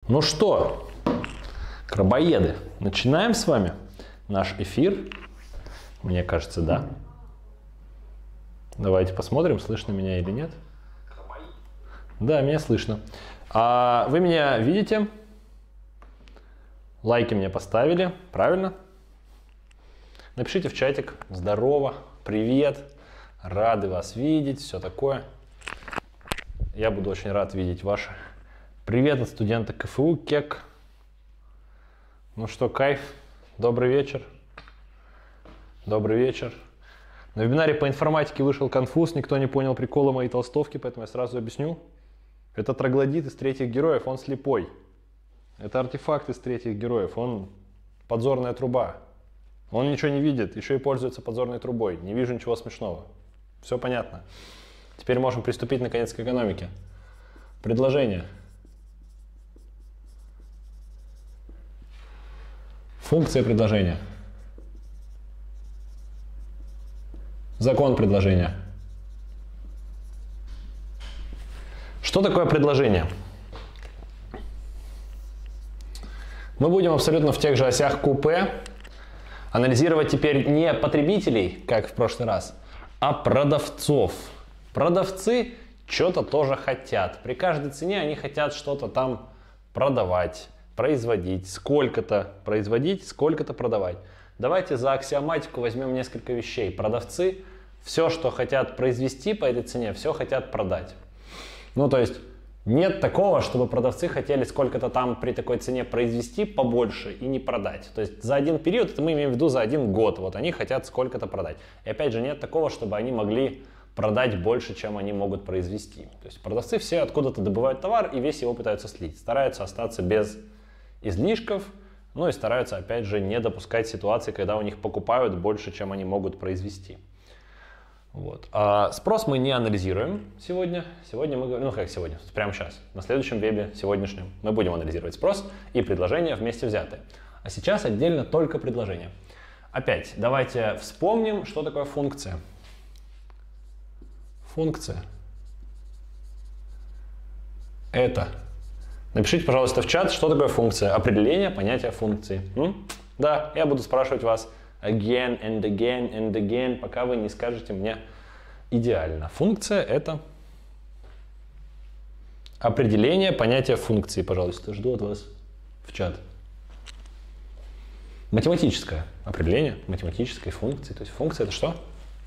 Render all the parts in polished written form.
Ну что, крабоеды, начинаем с вами наш эфир? Мне кажется, да. Давайте посмотрим, слышно меня или нет. Да, меня слышно. Вы меня видите? Лайки мне поставили, правильно? Напишите в чатик «Здорово», «Привет», «Рады вас видеть», все такое. Я буду очень рад видеть ваши. Привет от студента КФУ, КЕК. Ну что, кайф. Добрый вечер. Добрый вечер. На вебинаре по информатике вышел конфуз, никто не понял прикола моей толстовки, поэтому я сразу объясню. Это троглодит из третьих героев, он слепой. Это артефакт из третьих героев, он подзорная труба. Он ничего не видит, еще и пользуется подзорной трубой. Не вижу ничего смешного. Все понятно. Теперь можем приступить наконец к экономике. Предложение. Функция предложения. Закон предложения. Что такое предложение? Мы будем абсолютно в тех же осях КУП анализировать теперь не потребителей, как в прошлый раз, а продавцов. Продавцы что-то тоже хотят. При каждой цене они хотят что-то там продавать, производить, сколько-то производить, сколько-то продавать. Давайте за аксиоматику возьмем несколько вещей. Продавцы все, что хотят произвести по этой цене, все хотят продать. Ну, то есть нет такого, чтобы продавцы хотели сколько-то там при такой цене произвести побольше и не продать. То есть за один период, это мы имеем в виду за один год, вот они хотят сколько-то продать. И опять же нет такого, чтобы они могли продать больше, чем они могут произвести. То есть продавцы все откуда-то добывают товар и весь его пытаются слить. Стараются остаться без излишков, ну и стараются, опять же, не допускать ситуации, когда у них покупают больше, чем они могут произвести. Вот. Спрос мы не анализируем сегодня. Сегодня мы говорим, ну как сегодня, прямо сейчас, на следующем вебе сегодняшнем мы будем анализировать спрос и предложения вместе взятые. А сейчас отдельно только предложения. Опять, давайте вспомним, что такое функция. Функция. Это. Напишите, пожалуйста, в чат, что такое функция. Определение понятия функции. Да, я буду спрашивать вас again and again and again, пока вы не скажете мне идеально. Функция — это определение понятия функции. Пожалуйста, жду от вас в чат. Математическое определение математической функции. То есть функция — это что?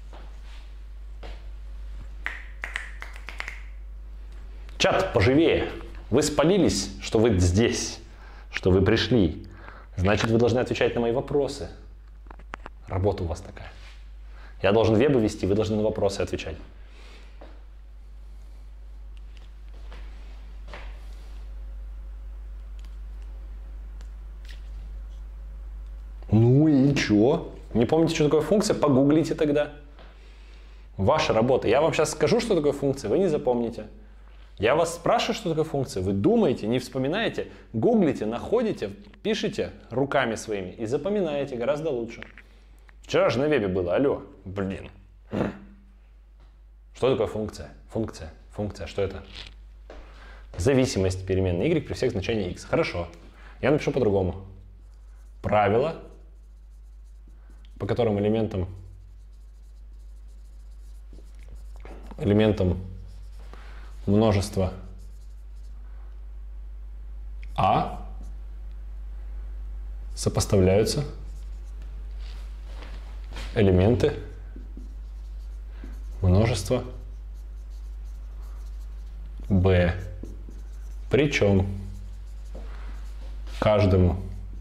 Чат, поживее. Вы спалились, что вы здесь, что вы пришли. Значит, вы должны отвечать на мои вопросы. Работа у вас такая. Я должен вебы вести, вы должны на вопросы отвечать. Ну и чё? Не помните, что такое функция? Погуглите тогда. Ваша работа. Я вам сейчас скажу, что такое функция, вы не запомните. Я вас спрашиваю, что такое функция, вы думаете, не вспоминаете, гуглите, находите, пишите руками своими и запоминаете гораздо лучше. Вчера же на вебе было, алло, блин. Что такое функция? Функция, что это? Зависимость переменной y при всех значениях x. Хорошо, я напишу по-другому. Правило, по которым элементом множества А сопоставляются элементы множества Б. Причем каждому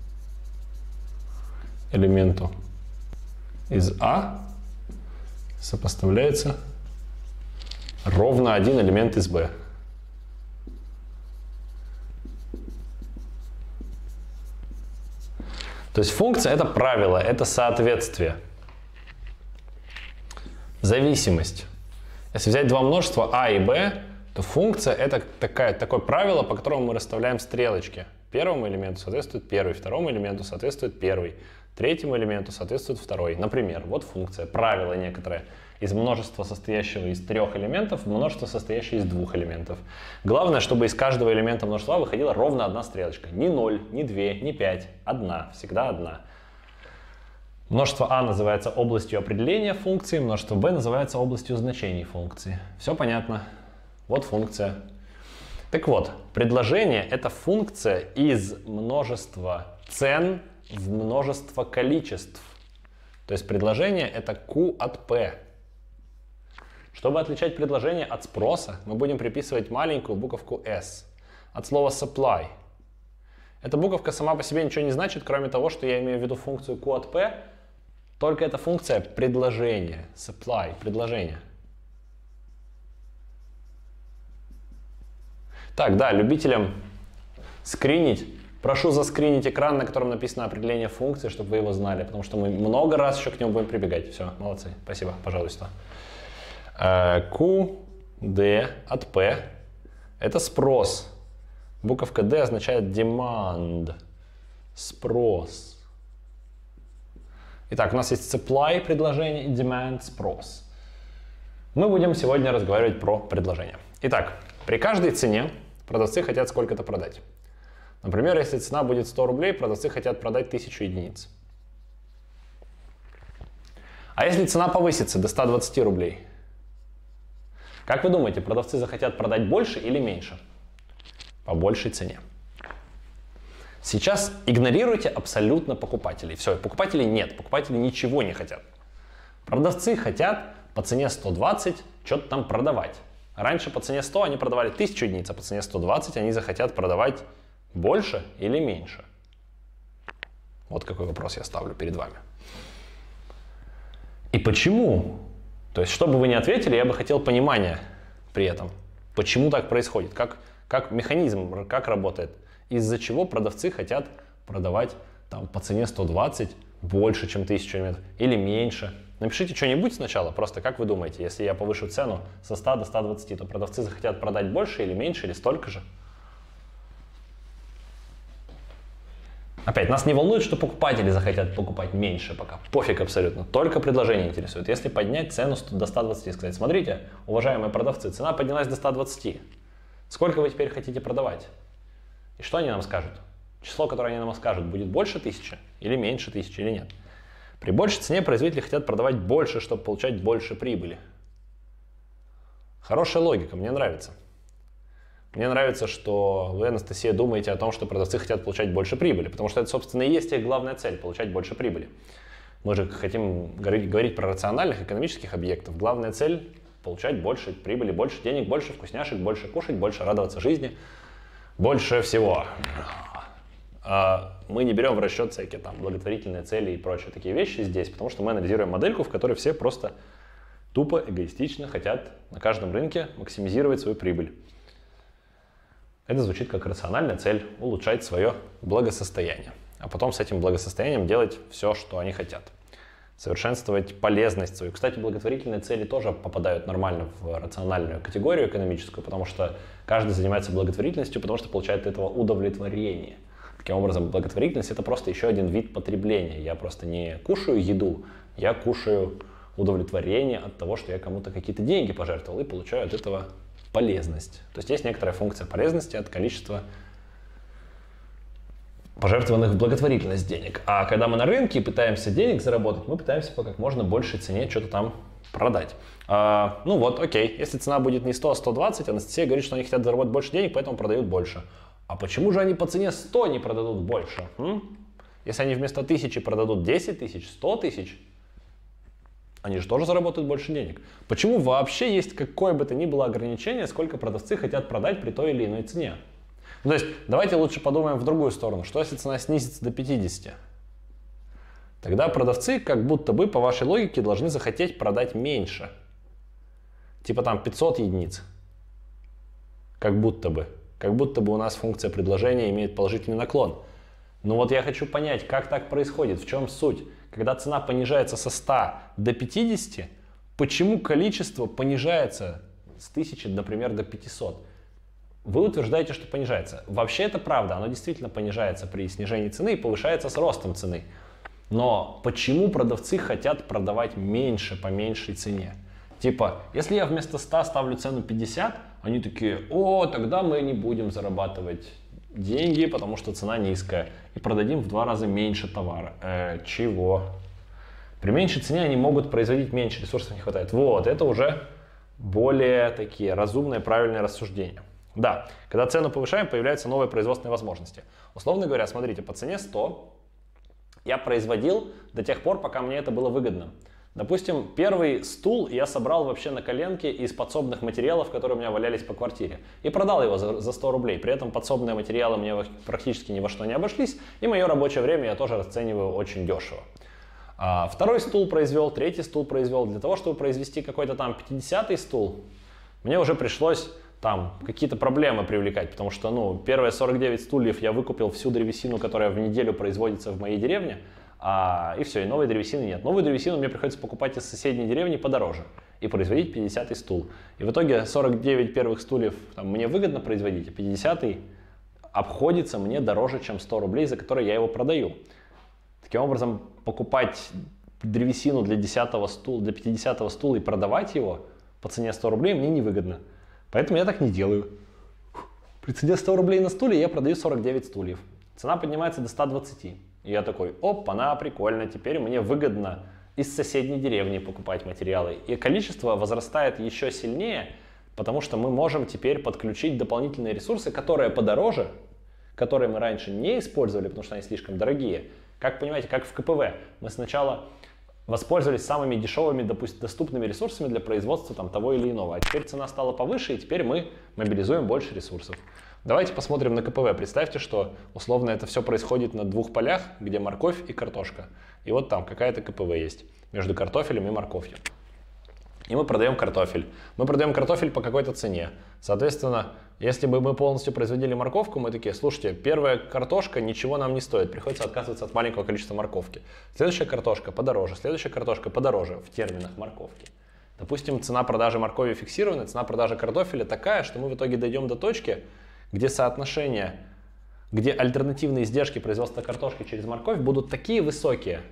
элементу из А сопоставляется ровно один элемент из B. То есть функция — это правило, это соответствие. Зависимость. Если взять два множества А и Б, то функция — это такое правило, по которому мы расставляем стрелочки. Первому элементу соответствует первый, второму элементу соответствует первый, третьему элементу соответствует второй. Например, вот функция, правило некоторое. из множества, состоящего из 3 элементов, в множество, состоящее из 2 элементов. Главное, чтобы из каждого элемента множества выходила ровно одна стрелочка. Не 0, не 2, не 5, одна, всегда одна. Множество А называется областью определения функции, множество Б называется областью значений функции. Все понятно? Вот функция. Так вот, предложение — это функция из множества цен в множество количеств. То есть предложение — это Q от P. Чтобы отличать предложение от спроса, мы будем приписывать маленькую буковку S от слова supply. Эта буковка сама по себе ничего не значит, кроме того, что я имею в виду функцию Q от P, только эта функция предложения, supply, предложение. Так, да, любителям скринить, прошу заскринить экран, на котором написано определение функции, чтобы вы его знали, потому что мы много раз еще к нему будем прибегать. Все, молодцы, спасибо, пожалуйста. Q, D от P — это спрос. Буковка D означает demand, спрос. Итак, у нас есть supply предложение и demand спрос. Мы будем сегодня разговаривать про предложение. Итак, при каждой цене продавцы хотят сколько-то продать. Например, если цена будет 100 рублей, продавцы хотят продать 1000 единиц. А если цена повысится до 120 рублей? Как вы думаете, продавцы захотят продать больше или меньше? По большей цене. Сейчас игнорируйте абсолютно покупателей. Все, покупателей нет, покупатели ничего не хотят. Продавцы хотят по цене 120 что-то там продавать. Раньше по цене 100 они продавали 1000 единиц, а по цене 120 они захотят продавать больше или меньше. Вот какой вопрос я ставлю перед вами. И почему? То есть, чтобы вы не ответили, я бы хотел понимания при этом. Почему так происходит? Как механизм, как работает? Из-за чего продавцы хотят продавать там, по цене 120 больше, чем 1000 элементов, или меньше? Напишите что-нибудь сначала, просто как вы думаете, если я повышу цену со 100 до 120, то продавцы захотят продать больше или меньше, или столько же? Опять, нас не волнует, что покупатели захотят покупать меньше пока. Пофиг абсолютно. Только предложение интересует. Если поднять цену до 120 и сказать, смотрите, уважаемые продавцы, цена поднялась до 120. Сколько вы теперь хотите продавать? И что они нам скажут? Число, которое они нам скажут, будет больше 1000 или меньше 1000 или нет? При большей цене производители хотят продавать больше, чтобы получать больше прибыли. Хорошая логика, мне нравится. Мне нравится, что вы, Анастасия, думаете о том, что продавцы хотят получать больше прибыли, потому что это, собственно, и есть их главная цель – получать больше прибыли. Мы же хотим говорить про рациональных экономических объектов. Главная цель – получать больше прибыли, больше денег, больше вкусняшек, больше кушать, больше радоваться жизни, больше всего. Мы не берем в расчет всякие там благотворительные цели и прочие такие вещи здесь, потому что мы анализируем модельку, в которой все просто тупо, эгоистично хотят на каждом рынке максимизировать свою прибыль. Это звучит как рациональная цель – улучшать свое благосостояние. А потом с этим благосостоянием делать все, что они хотят. Совершенствовать полезность свою. Кстати, благотворительные цели тоже попадают нормально в рациональную категорию экономическую, потому что каждый занимается благотворительностью, потому что получает от этого удовлетворение. Таким образом, благотворительность – это просто еще один вид потребления. Я просто не кушаю еду, я кушаю удовлетворение от того, что я кому-то какие-то деньги пожертвовал и получаю от этого полезность. То есть есть некоторая функция полезности от количества пожертвованных в благотворительность денег. А когда мы на рынке пытаемся денег заработать, мы пытаемся по как можно большей цене что-то там продать. Ну вот, окей, если цена будет не 100, а 120, Анастасия говорит, что они хотят заработать больше денег, поэтому продают больше. А почему же они по цене 100 не продадут больше? Если они вместо 1000 продадут 10 тысяч, 100 тысяч, они же тоже заработают больше денег. Почему вообще есть какое бы то ни было ограничение, сколько продавцы хотят продать при той или иной цене? Ну, то есть давайте лучше подумаем в другую сторону. Что если цена снизится до 50? Тогда продавцы как будто бы по вашей логике должны захотеть продать меньше. Типа там 500 единиц. Как будто бы. Как будто бы у нас функция предложения имеет положительный наклон. Но вот я хочу понять, как так происходит, в чем суть. Когда цена понижается со 100 до 50, почему количество понижается с 1000, например, до 500? Вы утверждаете, что понижается. Вообще это правда, оно действительно понижается при снижении цены и повышается с ростом цены. Но почему продавцы хотят продавать меньше по меньшей цене? Типа, если я вместо 100 ставлю цену 50, они такие, о, тогда мы не будем зарабатывать деньги, потому что цена низкая. И продадим в 2 раза меньше товара. Чего? При меньшей цене они могут производить меньше, ресурсов не хватает. Вот, это уже более такие разумные, правильные рассуждения. Да, когда цену повышаем, появляются новые производственные возможности. Условно говоря, смотрите, по цене 100 я производил до тех пор, пока мне это было выгодно. Допустим, первый стул я собрал вообще на коленке из подсобных материалов, которые у меня валялись по квартире. И продал его за 100 рублей. При этом подсобные материалы мне практически ни во что не обошлись. И мое рабочее время я тоже расцениваю очень дешево. Второй стул произвел, третий стул произвел. Для того, чтобы произвести какой-то там 50-й стул, мне уже пришлось там какие-то проблемы привлекать. Потому что, ну, первые 49 стульев я выкупил всю древесину, которая в неделю производится в моей деревне. И все, и новой древесины нет. Новую древесину мне приходится покупать из соседней деревни подороже и производить 50-й стул. И в итоге 49 первых стульев там, мне выгодно производить, а 50-й обходится мне дороже, чем 100 рублей, за которые я его продаю. Таким образом, покупать древесину для 10-го стула, для 50-го стула и продавать его по цене 100 рублей мне невыгодно. Поэтому я так не делаю. При цене 100 рублей на стуле я продаю 49 стульев. Цена поднимается до 120. И я такой, опа-на, прикольно, теперь мне выгодно из соседней деревни покупать материалы. И количество возрастает еще сильнее, потому что мы можем теперь подключить дополнительные ресурсы, которые подороже, которые мы раньше не использовали, потому что они слишком дорогие. Как понимаете, как в КПВ. Мы сначала воспользовались самыми дешевыми доступными ресурсами для производства там, того или иного. А теперь цена стала повыше, и теперь мы мобилизуем больше ресурсов. Давайте посмотрим на КПВ. Представьте, что условно это все происходит на 2 полях, где морковь и картошка. И вот там какая-то КПВ есть между картофелем и морковью. И мы продаем картофель. Мы продаем картофель по какой-то цене. Соответственно, если бы мы полностью производили морковку, мы такие, слушайте, первая картошка ничего нам не стоит. Приходится отказываться от маленького количества морковки. Следующая картошка подороже, следующая картошка подороже в терминах морковки. Допустим, цена продажи моркови фиксированная, цена продажи картофеля такая, что мы в итоге дойдем до точки, где соотношение, где альтернативные издержки производства картошки через морковь будут такие высокие,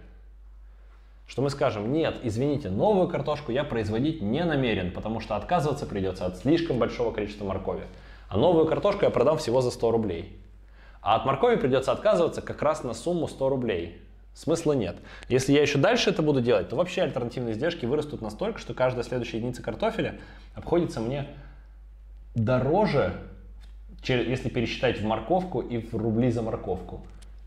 что мы скажем, нет, извините, новую картошку я производить не намерен, потому что отказываться придется от слишком большого количества моркови. А новую картошку я продам всего за 100 рублей. А от моркови придется отказываться как раз на сумму 100 рублей. Смысла нет. Если я еще дальше это буду делать, то вообще альтернативные издержки вырастут настолько, что каждая следующая единица картофеля обходится мне дороже, если пересчитать в морковку и в рубли за морковку,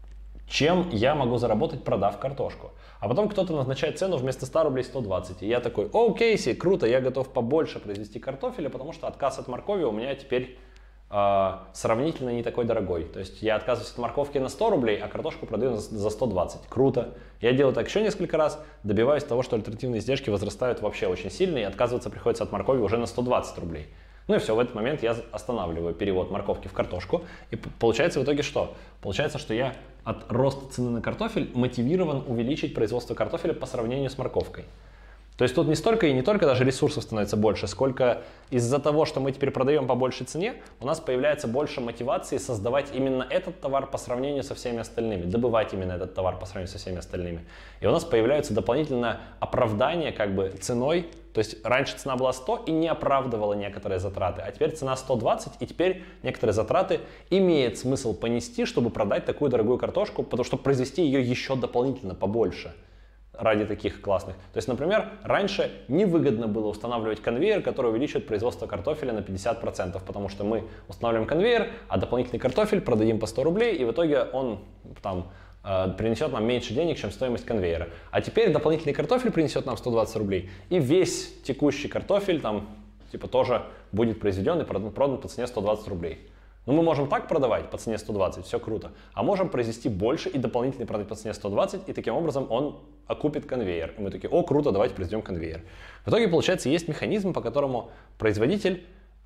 чем я могу заработать, продав картошку. А потом кто-то назначает цену вместо 100 рублей 120. И я такой, окей, круто, я готов побольше произвести картофеля, потому что отказ от моркови у меня теперь сравнительно не такой дорогой. То есть я отказываюсь от морковки на 100 рублей, а картошку продаю за 120. Круто. Я делаю так еще несколько раз, добиваюсь того, что альтернативные издержки возрастают вообще очень сильно, и отказываться приходится от моркови уже на 120 рублей. Ну и все, в этот момент я останавливаю перевод морковки в картошку. И получается в итоге что? Получается, что я от роста цены на картофель мотивирован увеличить производство картофеля по сравнению с морковкой. То есть тут не столько и не только даже ресурсов становится больше, сколько из-за того, что мы теперь продаем по большей цене, у нас появляется больше мотивации создавать именно этот товар по сравнению со всеми остальными, добывать именно этот товар по сравнению со всеми остальными. И у нас появляется дополнительное оправдание как бы ценой. То есть раньше цена была 100 и не оправдывала некоторые затраты, а теперь цена 120, и теперь некоторые затраты имеет смысл понести, чтобы продать такую дорогую картошку, потому что произвести ее еще дополнительно побольше ради таких классных. То есть, например, раньше невыгодно было устанавливать конвейер, который увеличивает производство картофеля на 50%, потому что мы устанавливаем конвейер, а дополнительный картофель продадим по 100 рублей, и в итоге он там принесет нам меньше денег, чем стоимость конвейера. А теперь дополнительный картофель принесет нам 120 рублей, и весь текущий картофель там типа тоже будет произведен и продан по цене 120 рублей. Но мы можем так продавать по цене 120, все круто, а можем произвести больше и дополнительно продать по цене 120, и таким образом он окупит конвейер. И мы такие, о, круто, давайте произведем конвейер. В итоге, получается, есть механизм, по которому производитель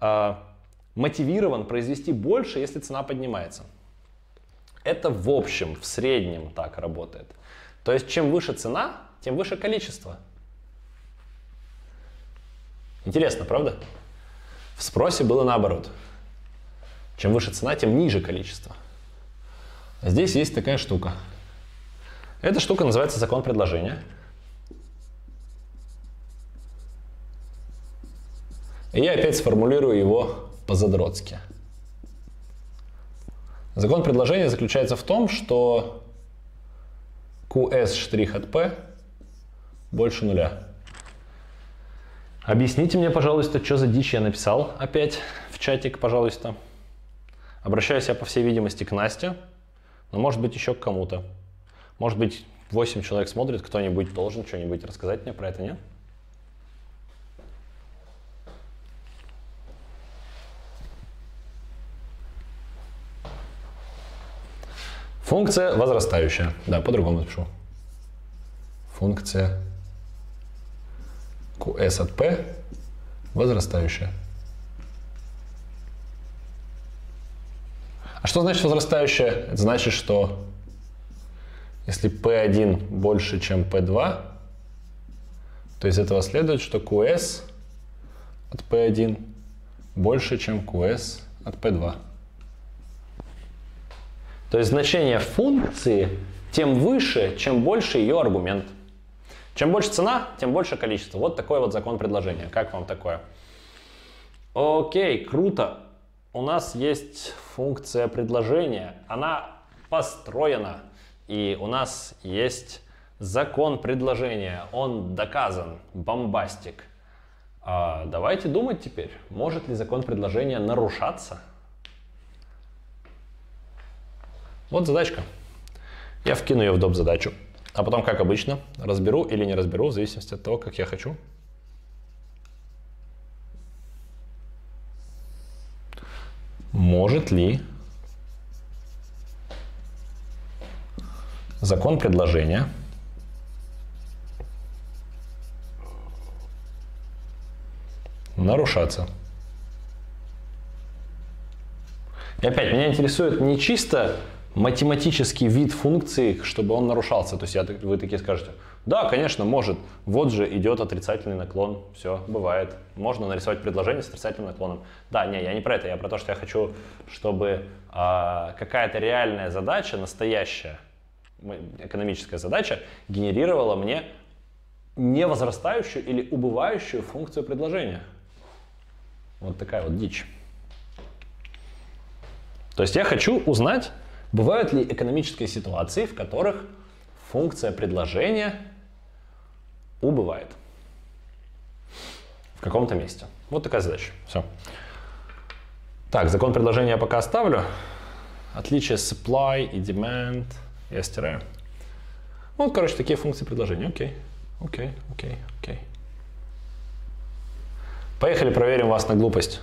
мотивирован произвести больше, если цена поднимается. Это в общем, в среднем так работает. То есть, чем выше цена, тем выше количество. Интересно, правда? В спросе было наоборот. Чем выше цена, тем ниже количество. Здесь есть такая штука. Эта штука называется закон предложения. И я опять сформулирую его по-задротски. Закон предложения заключается в том, что QS' от P больше нуля. Объясните мне, пожалуйста, что за дичь я написал опять в чатик, пожалуйста. Обращаюсь я, по всей видимости, к Насте, но может быть еще к кому-то. Может быть, 8 человек смотрит, кто-нибудь должен что-нибудь рассказать мне про это, нет? Функция возрастающая. Да, по-другому напишу. Функция QS от P возрастающая. А что значит возрастающая? Это значит, что если P1 больше, чем P2, то из этого следует, что QS от P1 больше, чем QS от P2. То есть значение функции тем выше, чем больше ее аргумент. Чем больше цена, тем больше количество. Вот такой вот закон предложения. Как вам такое? Окей, круто. У нас есть функция предложения. Она построена. И у нас есть закон предложения. Он доказан. Бомбастик. Давайте думать теперь, может ли закон предложения нарушаться? Вот задачка. Я вкину ее в доп. Задачу. А потом, как обычно, разберу или не разберу, в зависимости от того, как я хочу. Может ли закон предложения нарушаться? И опять, меня интересует не чисто математический вид функции, чтобы он нарушался. То есть вы такие скажете, да, конечно, может. Вот же идет отрицательный наклон. Все, бывает. Можно нарисовать предложение с отрицательным наклоном. Да, не, я не про это. Я про то, что я хочу, чтобы какая-то реальная задача, настоящая экономическая задача, генерировала мне невозрастающую или убывающую функцию предложения. Вот такая вот дичь. То есть я хочу узнать, бывают ли экономические ситуации, в которых функция предложения убывает в каком-то месте. Вот такая задача. Все. Так, закон предложения я пока оставлю. Отличие supply и demand я стираю. Вот, короче, такие функции предложения. Окей. Поехали, проверим вас на глупость.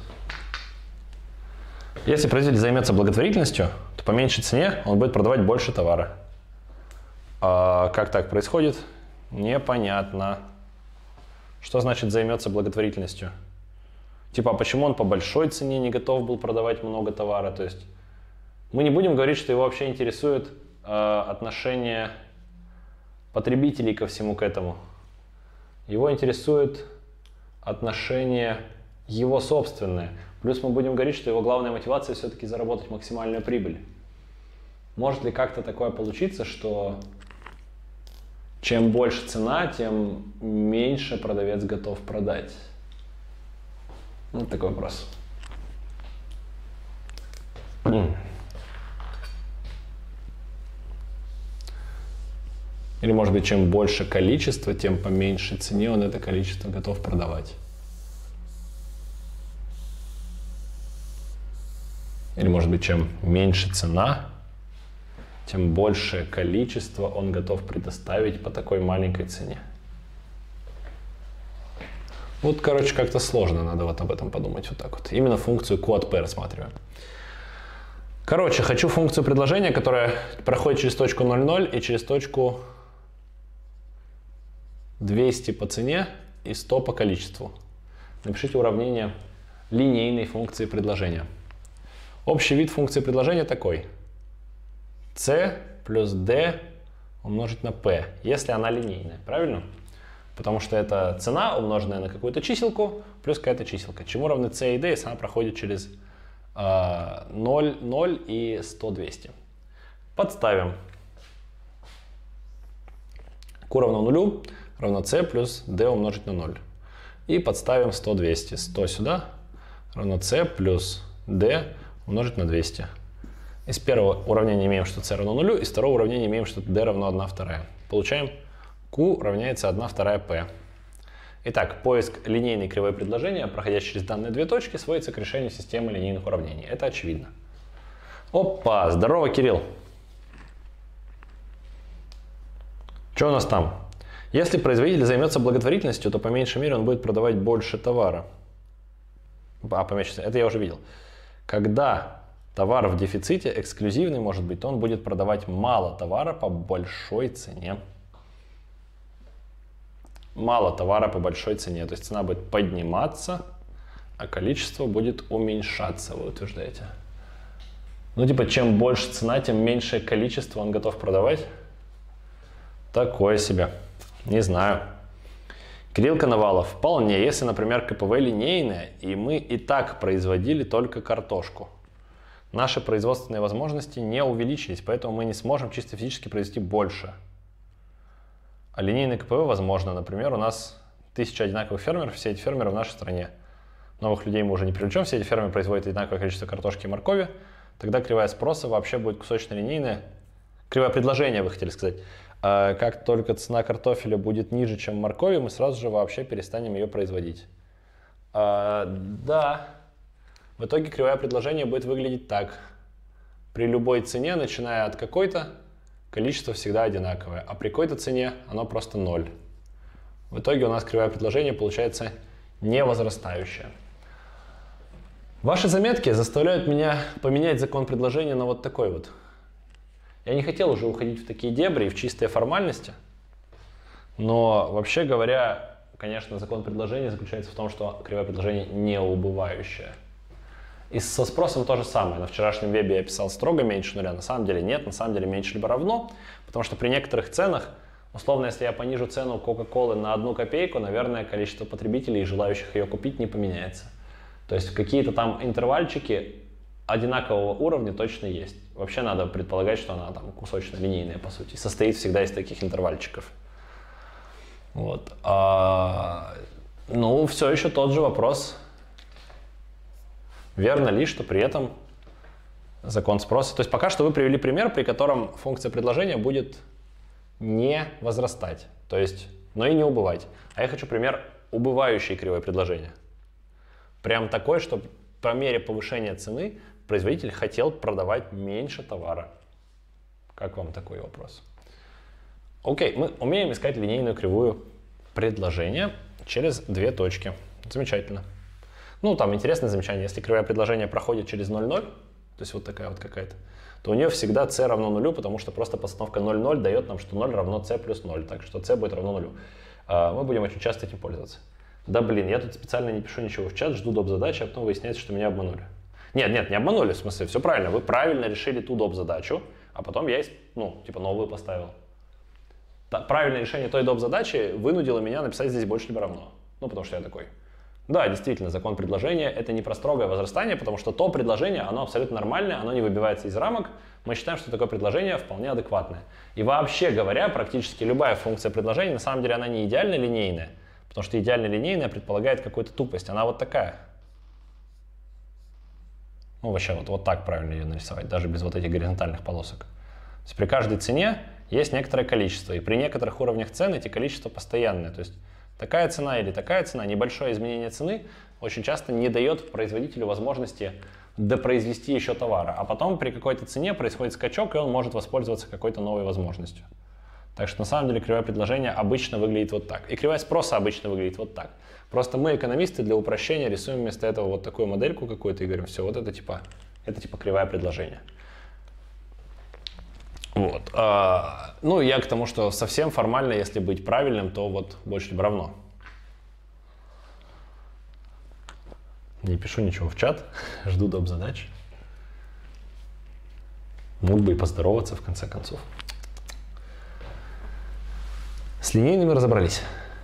Если производитель займется благотворительностью, то по меньшей цене он будет продавать больше товара. А как так происходит? Непонятно. Что значит займется благотворительностью? Типа, а почему он по большой цене не готов был продавать много товара? То есть мы не будем говорить, что его вообще интересует отношение потребителей ко всему к этому. Его интересует отношение его собственное. Плюс мы будем говорить, что его главная мотивация все-таки заработать максимальную прибыль. Может ли как-то такое получиться, что чем больше цена, тем меньше продавец готов продать? Вот такой вопрос. Или, может быть, чем больше количество, тем по меньшей цене он это количество готов продавать. Или, может быть, чем меньше цена, тем большее количество он готов предоставить по такой маленькой цене. Вот, короче, как-то сложно, надо вот об этом подумать вот так вот. Именно функцию Q от P рассматриваем. Короче, хочу функцию предложения, которая проходит через точку 0,0 и через точку 200 по цене и 100 по количеству. Напишите уравнение линейной функции предложения. Общий вид функции предложения такой. C плюс D умножить на P, если она линейная. Правильно? Потому что это цена, умноженная на какую-то чиселку, плюс какая-то чиселка. Чему равны C и D, если она проходит через 0, 0 и 100, 200. Подставим. Q равно нулю равно C плюс D умножить на 0. И подставим 100, 200. 100 сюда равно c плюс d умножить на 200. Из первого уравнения имеем, что c равно 0, из второго уравнения имеем, что d равно 1/2. Получаем q равняется 1/2 p. Итак, поиск линейной кривой предложения, проходящей через данные две точки, сводится к решению системы линейных уравнений. Это очевидно. Опа, здорово, Кирилл. Что у нас там? Если производитель займется благотворительностью, то по меньшей мере он будет продавать больше товара. По меньшей мере, это я уже видел. Когда товар в дефиците, эксклюзивный может быть, то он будет продавать мало товара по большой цене. Мало товара по большой цене. То есть цена будет подниматься, а количество будет уменьшаться, вы утверждаете. Ну, типа, чем больше цена, тем меньшее количество он готов продавать. Такое себе. Не знаю. Кирилл Коновалов. Вполне. Если, например, КПВ линейное, и мы и так производили только картошку. Наши производственные возможности не увеличились, поэтому мы не сможем чисто физически произвести больше. А линейное КПВ возможно. Например, у нас 1000 одинаковых фермеров, все эти фермеры в нашей стране. Новых людей мы уже не привлечем, все эти фермеры производят одинаковое количество картошки и моркови. Тогда кривая спроса вообще будет кусочно-линейная. Кривая предложения, вы хотели сказать. А как только цена картофеля будет ниже, чем моркови, мы сразу же вообще перестанем ее производить. Да. В итоге кривая предложения будет выглядеть так. При любой цене, начиная от какой-то, количество всегда одинаковое, а при какой-то цене оно просто 0. В итоге у нас кривое предложение получается невозрастающее. Ваши заметки заставляют меня поменять закон предложения на вот такой вот. Я не хотел уже уходить в такие дебри и в чистые формальности, но вообще говоря, конечно, закон предложения заключается в том, что кривое предложение не убывающее. И со спросом то же самое. На вчерашнем вебе я писал строго меньше нуля. На самом деле нет, на самом деле меньше либо равно. Потому что при некоторых ценах, условно, если я понижу цену Кока-Колы на 1 копейку, наверное, количество потребителей, желающих ее купить, не поменяется. То есть какие-то там интервальчики одинакового уровня точно есть. Вообще надо предполагать, что она там кусочно-линейная, по сути. Состоит всегда из таких интервальчиков. Вот. Ну, все еще тот же вопрос. Верно ли, что при этом закон спроса... То есть пока что вы привели пример, при котором функция предложения будет не возрастать, то есть, но и не убывать. А я хочу пример убывающей кривой предложения. Прям такой, что по мере повышения цены производитель хотел продавать меньше товара. Как вам такой вопрос? Окей, мы умеем искать линейную кривую предложения через две точки. Замечательно. Ну, там интересное замечание. Если кривое предложение проходит через 0,0, то есть вот такая вот какая-то, то у нее всегда c равно 0, потому что просто подстановка 0,0 дает нам, что 0 равно c плюс 0. Так что c будет равно 0. Мы будем очень часто этим пользоваться. Да блин, я тут специально не пишу ничего в чат, жду доп. Задачи, а потом выясняется, что меня обманули. Нет, не обманули, в смысле, все правильно. Вы правильно решили ту доп. Задачу, а потом я, новую поставил. Правильное решение той доп. Задачи вынудило меня написать здесь больше либо равно. Ну, потому что я такой. Да, действительно, закон предложения — это не про строгое возрастание, потому что то предложение, оно абсолютно нормальное, оно не выбивается из рамок. Мы считаем, что такое предложение вполне адекватное. И вообще говоря, практически любая функция предложения, на самом деле, она не идеально линейная, потому что идеально линейная предполагает какую-то тупость. Она вот такая. Ну, вообще, вот так правильно ее нарисовать, даже без вот этих горизонтальных полосок. То есть при каждой цене есть некоторое количество, и при некоторых уровнях цен эти количества постоянные. То есть такая цена или такая цена, небольшое изменение цены очень часто не дает производителю возможности допроизвести еще товара. А потом при какой-то цене происходит скачок, и он может воспользоваться какой-то новой возможностью. Так что на самом деле кривое предложение обычно выглядит вот так. И кривая спроса обычно выглядит вот так. Просто мы, экономисты, для упрощения рисуем вместо этого вот такую модельку какую-то и говорим, все, вот это типа кривая предложение. Вот. Ну, я к тому, что совсем формально, если быть правильным, то вот больше либо равно. Не пишу ничего в чат, жду доп. Задач. Мог бы и поздороваться в конце концов. С линейными разобрались.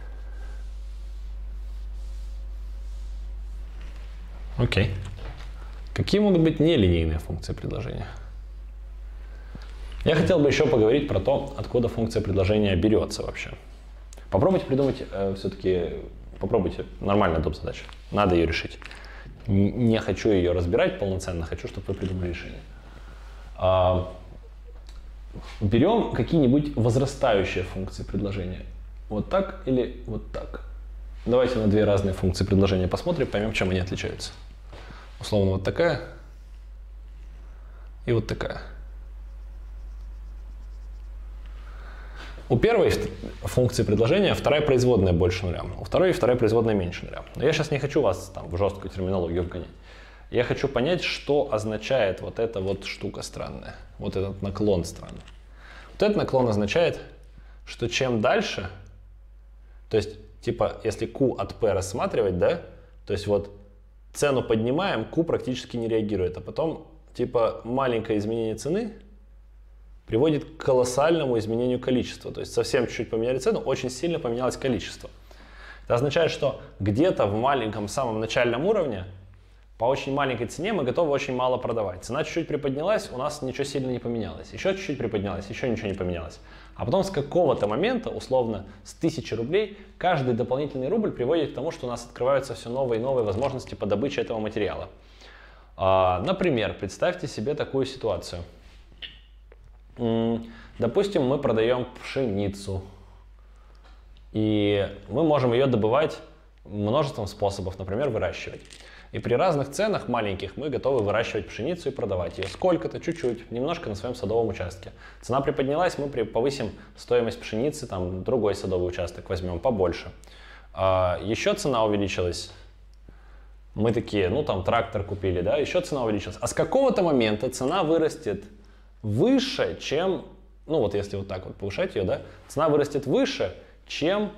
Окей. Какие могут быть нелинейные функции предложения? Я хотел бы еще поговорить про то, откуда функция предложения берется вообще. Попробуйте придумать все-таки Попробуйте, нормальная доп. Задача. Надо ее решить. Не хочу ее разбирать полноценно, хочу, чтобы вы придумали решение. Берем какие-нибудь возрастающие функции предложения. Вот так или вот так. Давайте на две разные функции предложения посмотрим, поймем, чем они отличаются. Условно вот такая и вот такая. У первой функции предложения вторая производная больше нуля, у второй производная меньше нуля. Но я сейчас не хочу вас там в жесткую терминологию вгонять. Я хочу понять, что означает вот эта вот штука странная, вот этот наклон странный. Вот этот наклон означает, что чем дальше, то есть типа если Q от P рассматривать, да, то есть вот цену поднимаем, Q практически не реагирует, а потом типа маленькое изменение цены приводит к колоссальному изменению количества. То есть совсем чуть-чуть поменяли цену, очень сильно поменялось количество. Это означает, что где-то в маленьком самом начальном уровне по очень маленькой цене мы готовы очень мало продавать. Цена чуть-чуть приподнялась, у нас ничего сильно не поменялось. Еще чуть-чуть приподнялась, еще ничего не поменялось. А потом с какого-то момента, условно с 1000 рублей, каждый дополнительный рубль приводит к тому, что у нас открываются все новые и новые возможности по добыче этого материала. Например, представьте себе такую ситуацию. Допустим, мы продаем пшеницу, и мы можем ее добывать множеством способов, например, выращивать. И при разных ценах маленьких мы готовы выращивать пшеницу и продавать ее сколько-то, чуть-чуть, немножко на своем садовом участке. Цена приподнялась, мы повысим стоимость пшеницы, там другой садовый участок возьмем побольше. Еще цена увеличилась. Мы такие, ну там трактор купили, да, еще цена увеличилась. А с какого-то момента цена вырастет выше, чем, ну вот если вот так вот повышать ее, да, цена вырастет выше, чем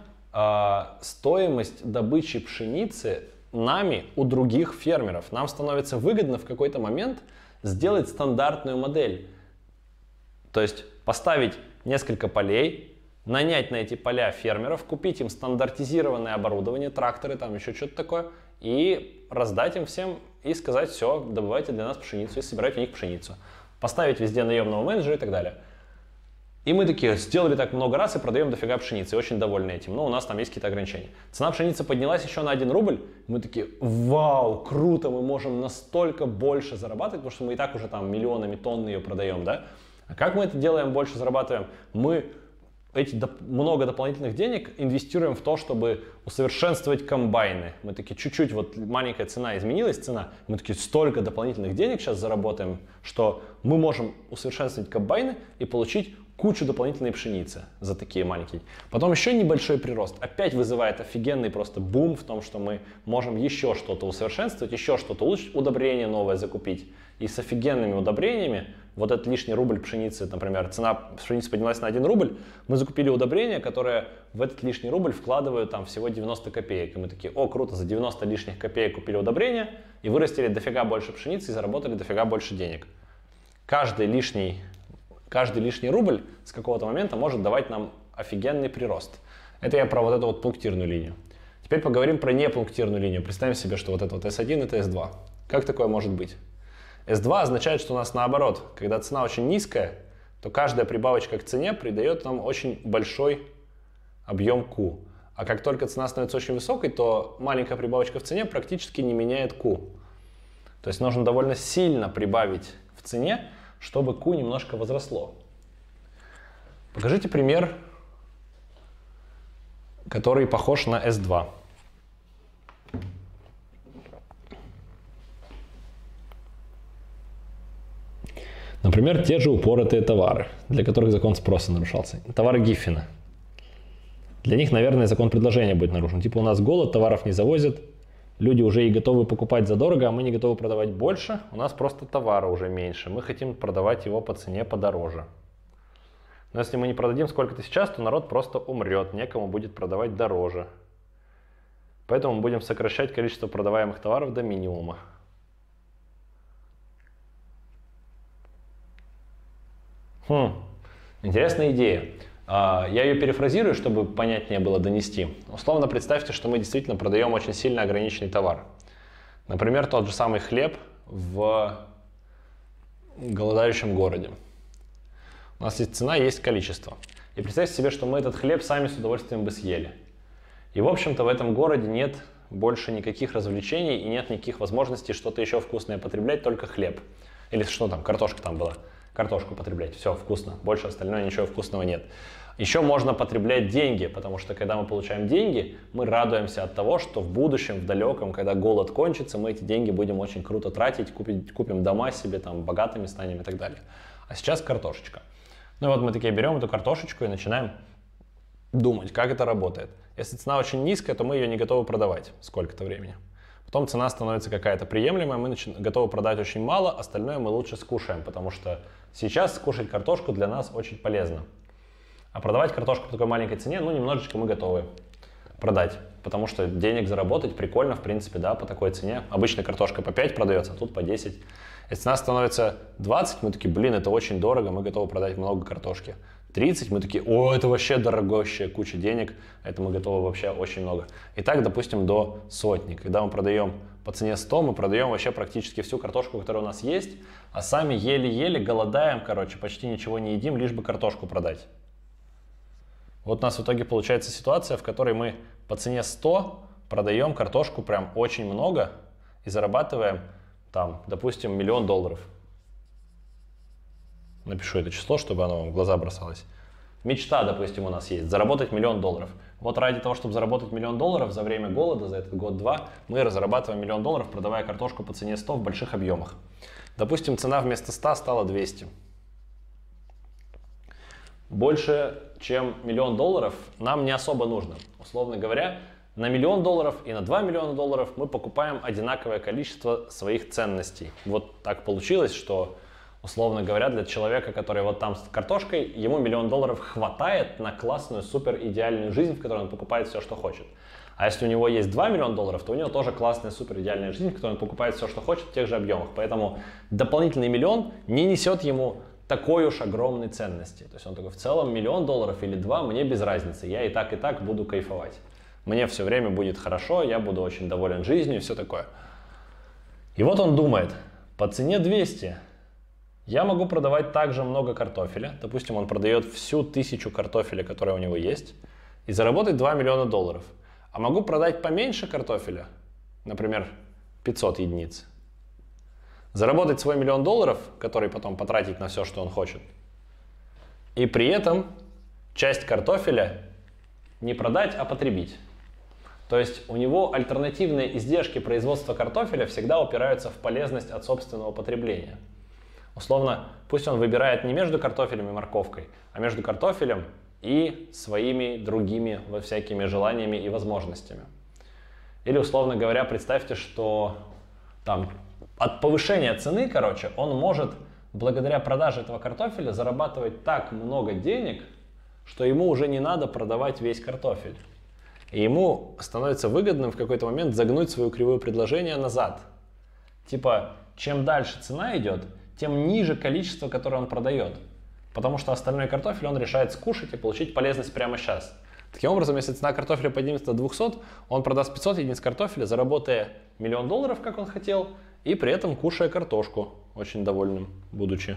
стоимость добычи пшеницы нами у других фермеров. Нам становится выгодно в какой-то момент сделать стандартную модель. То есть поставить несколько полей, нанять на эти поля фермеров, купить им стандартизированное оборудование, тракторы, там еще что-то такое, и раздать им всем и сказать: все, добывайте для нас пшеницу и собирайте у них пшеницу. Поставить везде наемного менеджера и так далее. И мы такие сделали так много раз и продаем дофига пшеницы, и очень довольны этим. Но у нас там есть какие-то ограничения. Цена пшеницы поднялась еще на 1 рубль. Мы такие: вау, круто, мы можем настолько больше зарабатывать, потому что мы и так уже там миллионами тонн ее продаем, да? А как мы это делаем, больше зарабатываем? Мы много дополнительных денег инвестируем в то, чтобы усовершенствовать комбайны. Мы такие, чуть-чуть, вот маленькая цена изменилась, мы такие, столько дополнительных денег сейчас заработаем, что мы можем усовершенствовать комбайны и получить кучу дополнительной пшеницы за такие маленькие. Потом еще небольшой прирост опять вызывает офигенный просто бум в том, что мы можем еще что-то усовершенствовать, еще что-то улучшить, удобрение новое закупить. И с офигенными удобрениями, вот этот лишний рубль пшеницы, например, цена пшеницы поднялась на 1 рубль, мы закупили удобрение, которое в этот лишний рубль вкладывают там всего 90 копеек. И мы такие: о, круто, за 90 лишних копеек купили удобрение и вырастили дофига больше пшеницы и заработали дофига больше денег. Каждый лишний рубль с какого-то момента может давать нам офигенный прирост. Это я про вот эту вот пунктирную линию. Теперь поговорим про непунктирную линию. Представим себе, что вот это вот S1, это S2. Как такое может быть? S2 означает, что у нас наоборот, когда цена очень низкая, то каждая прибавочка к цене придает нам очень большой объем Q. А как только цена становится очень высокой, то маленькая прибавочка в цене практически не меняет Q. То есть нужно довольно сильно прибавить в цене, чтобы Q немножко возросло. Покажите пример, который похож на S2. Например, те же упоротые товары, для которых закон спроса нарушался. Товары Гиффина. Для них, наверное, закон предложения будет нарушен. Типа у нас голод, товаров не завозят, люди уже и готовы покупать задорого, а мы не готовы продавать больше. У нас просто товара уже меньше. Мы хотим продавать его по цене подороже. Но если мы не продадим сколько-то сейчас, то народ просто умрет, некому будет продавать дороже. Поэтому мы будем сокращать количество продаваемых товаров до минимума. Интересная идея. Я ее перефразирую, чтобы понятнее было донести. Условно представьте, что мы действительно продаем очень сильно ограниченный товар. Например, тот же самый хлеб в голодающем городе. У нас есть цена, есть количество. И представьте себе, что мы этот хлеб сами с удовольствием бы съели. И, в общем-то, в этом городе нет больше никаких развлечений и нет никаких возможностей что-то еще вкусное потреблять, только хлеб. Или что там, картошка там была. Картошку потреблять, все вкусно. Больше остальное ничего вкусного нет. Еще можно потреблять деньги, потому что когда мы получаем деньги, мы радуемся от того, что в будущем, в далеком, когда голод кончится, мы эти деньги будем очень круто тратить, купим дома себе, там, богатыми станем и так далее. А сейчас картошечка. Ну и вот мы такие берем эту картошечку и начинаем думать, как это работает. Если цена очень низкая, то мы ее не готовы продавать сколько-то времени. Потом цена становится какая-то приемлемая, мы готовы продать очень мало, остальное мы лучше скушаем, потому что сейчас скушать картошку для нас очень полезно. А продавать картошку по такой маленькой цене, ну, немножечко мы готовы продать, потому что денег заработать прикольно, в принципе, да, по такой цене. Обычно картошка по 5 продается, а тут по 10. Если цена становится 20, мы такие, блин, это очень дорого, мы готовы продать много картошки. 30, мы такие, о, это вообще дорогущая куча денег, это мы готовы вообще очень много. И так, допустим, до сотни. Когда мы продаем по цене 100, мы продаем вообще практически всю картошку, которая у нас есть, а сами еле-еле голодаем, короче, почти ничего не едим, лишь бы картошку продать. Вот у нас в итоге получается ситуация, в которой мы по цене 100 продаем картошку прям очень много и зарабатываем там, допустим, $1 миллион. Напишу это число, чтобы оно вам в глаза бросалось. Мечта, допустим, у нас есть, заработать $1 миллион. Вот ради того, чтобы заработать $1 миллион за время голода, за этот год-два, мы разрабатываем $1 миллион, продавая картошку по цене 100 в больших объемах. Допустим, цена вместо 100 стала 200. Больше, чем $1 миллион нам не особо нужно. Условно говоря, на $1 миллион и на $2 миллиона мы покупаем одинаковое количество своих ценностей. Вот так получилось, что, условно говоря, для человека, который вот там с картошкой, ему $1 миллион хватает на классную, супер идеальную жизнь, в которой он покупает все, что хочет. А если у него есть $2 миллиона, то у него тоже классная, супер идеальная жизнь, в которой он покупает все, что хочет в тех же объемах. Поэтому дополнительный миллион не несет ему такой уж огромной ценности. То есть он такой, в целом $1 миллион или 2 мне без разницы, я и так буду кайфовать. Мне все время будет хорошо, я буду очень доволен жизнью и все такое. И вот он думает, по цене 200 я могу продавать также много картофеля. Допустим, он продает всю 1000 картофеля, которая у него есть, и заработать $2 миллиона. А могу продать поменьше картофеля, например, 500 единиц. Заработать свой $1 миллион, который потом потратить на все, что он хочет. И при этом часть картофеля не продать, а потребить. То есть у него альтернативные издержки производства картофеля всегда упираются в полезность от собственного потребления. Условно, пусть он выбирает не между картофелем и морковкой, а между картофелем и своими другими всякими желаниями и возможностями. Или, условно говоря, представьте, что там от повышения цены, короче, он может благодаря продаже этого картофеля зарабатывать так много денег, что ему уже не надо продавать весь картофель. И ему становится выгодным в какой-то момент загнуть свою кривую предложения назад. Типа, чем дальше цена идет, тем ниже количество, которое он продает. Потому что остальной картофель он решает скушать и получить полезность прямо сейчас. Таким образом, если цена картофеля поднимется до 200, он продаст 500 единиц картофеля, заработая $1 миллион, как он хотел, и при этом кушая картошку, очень довольным будучи.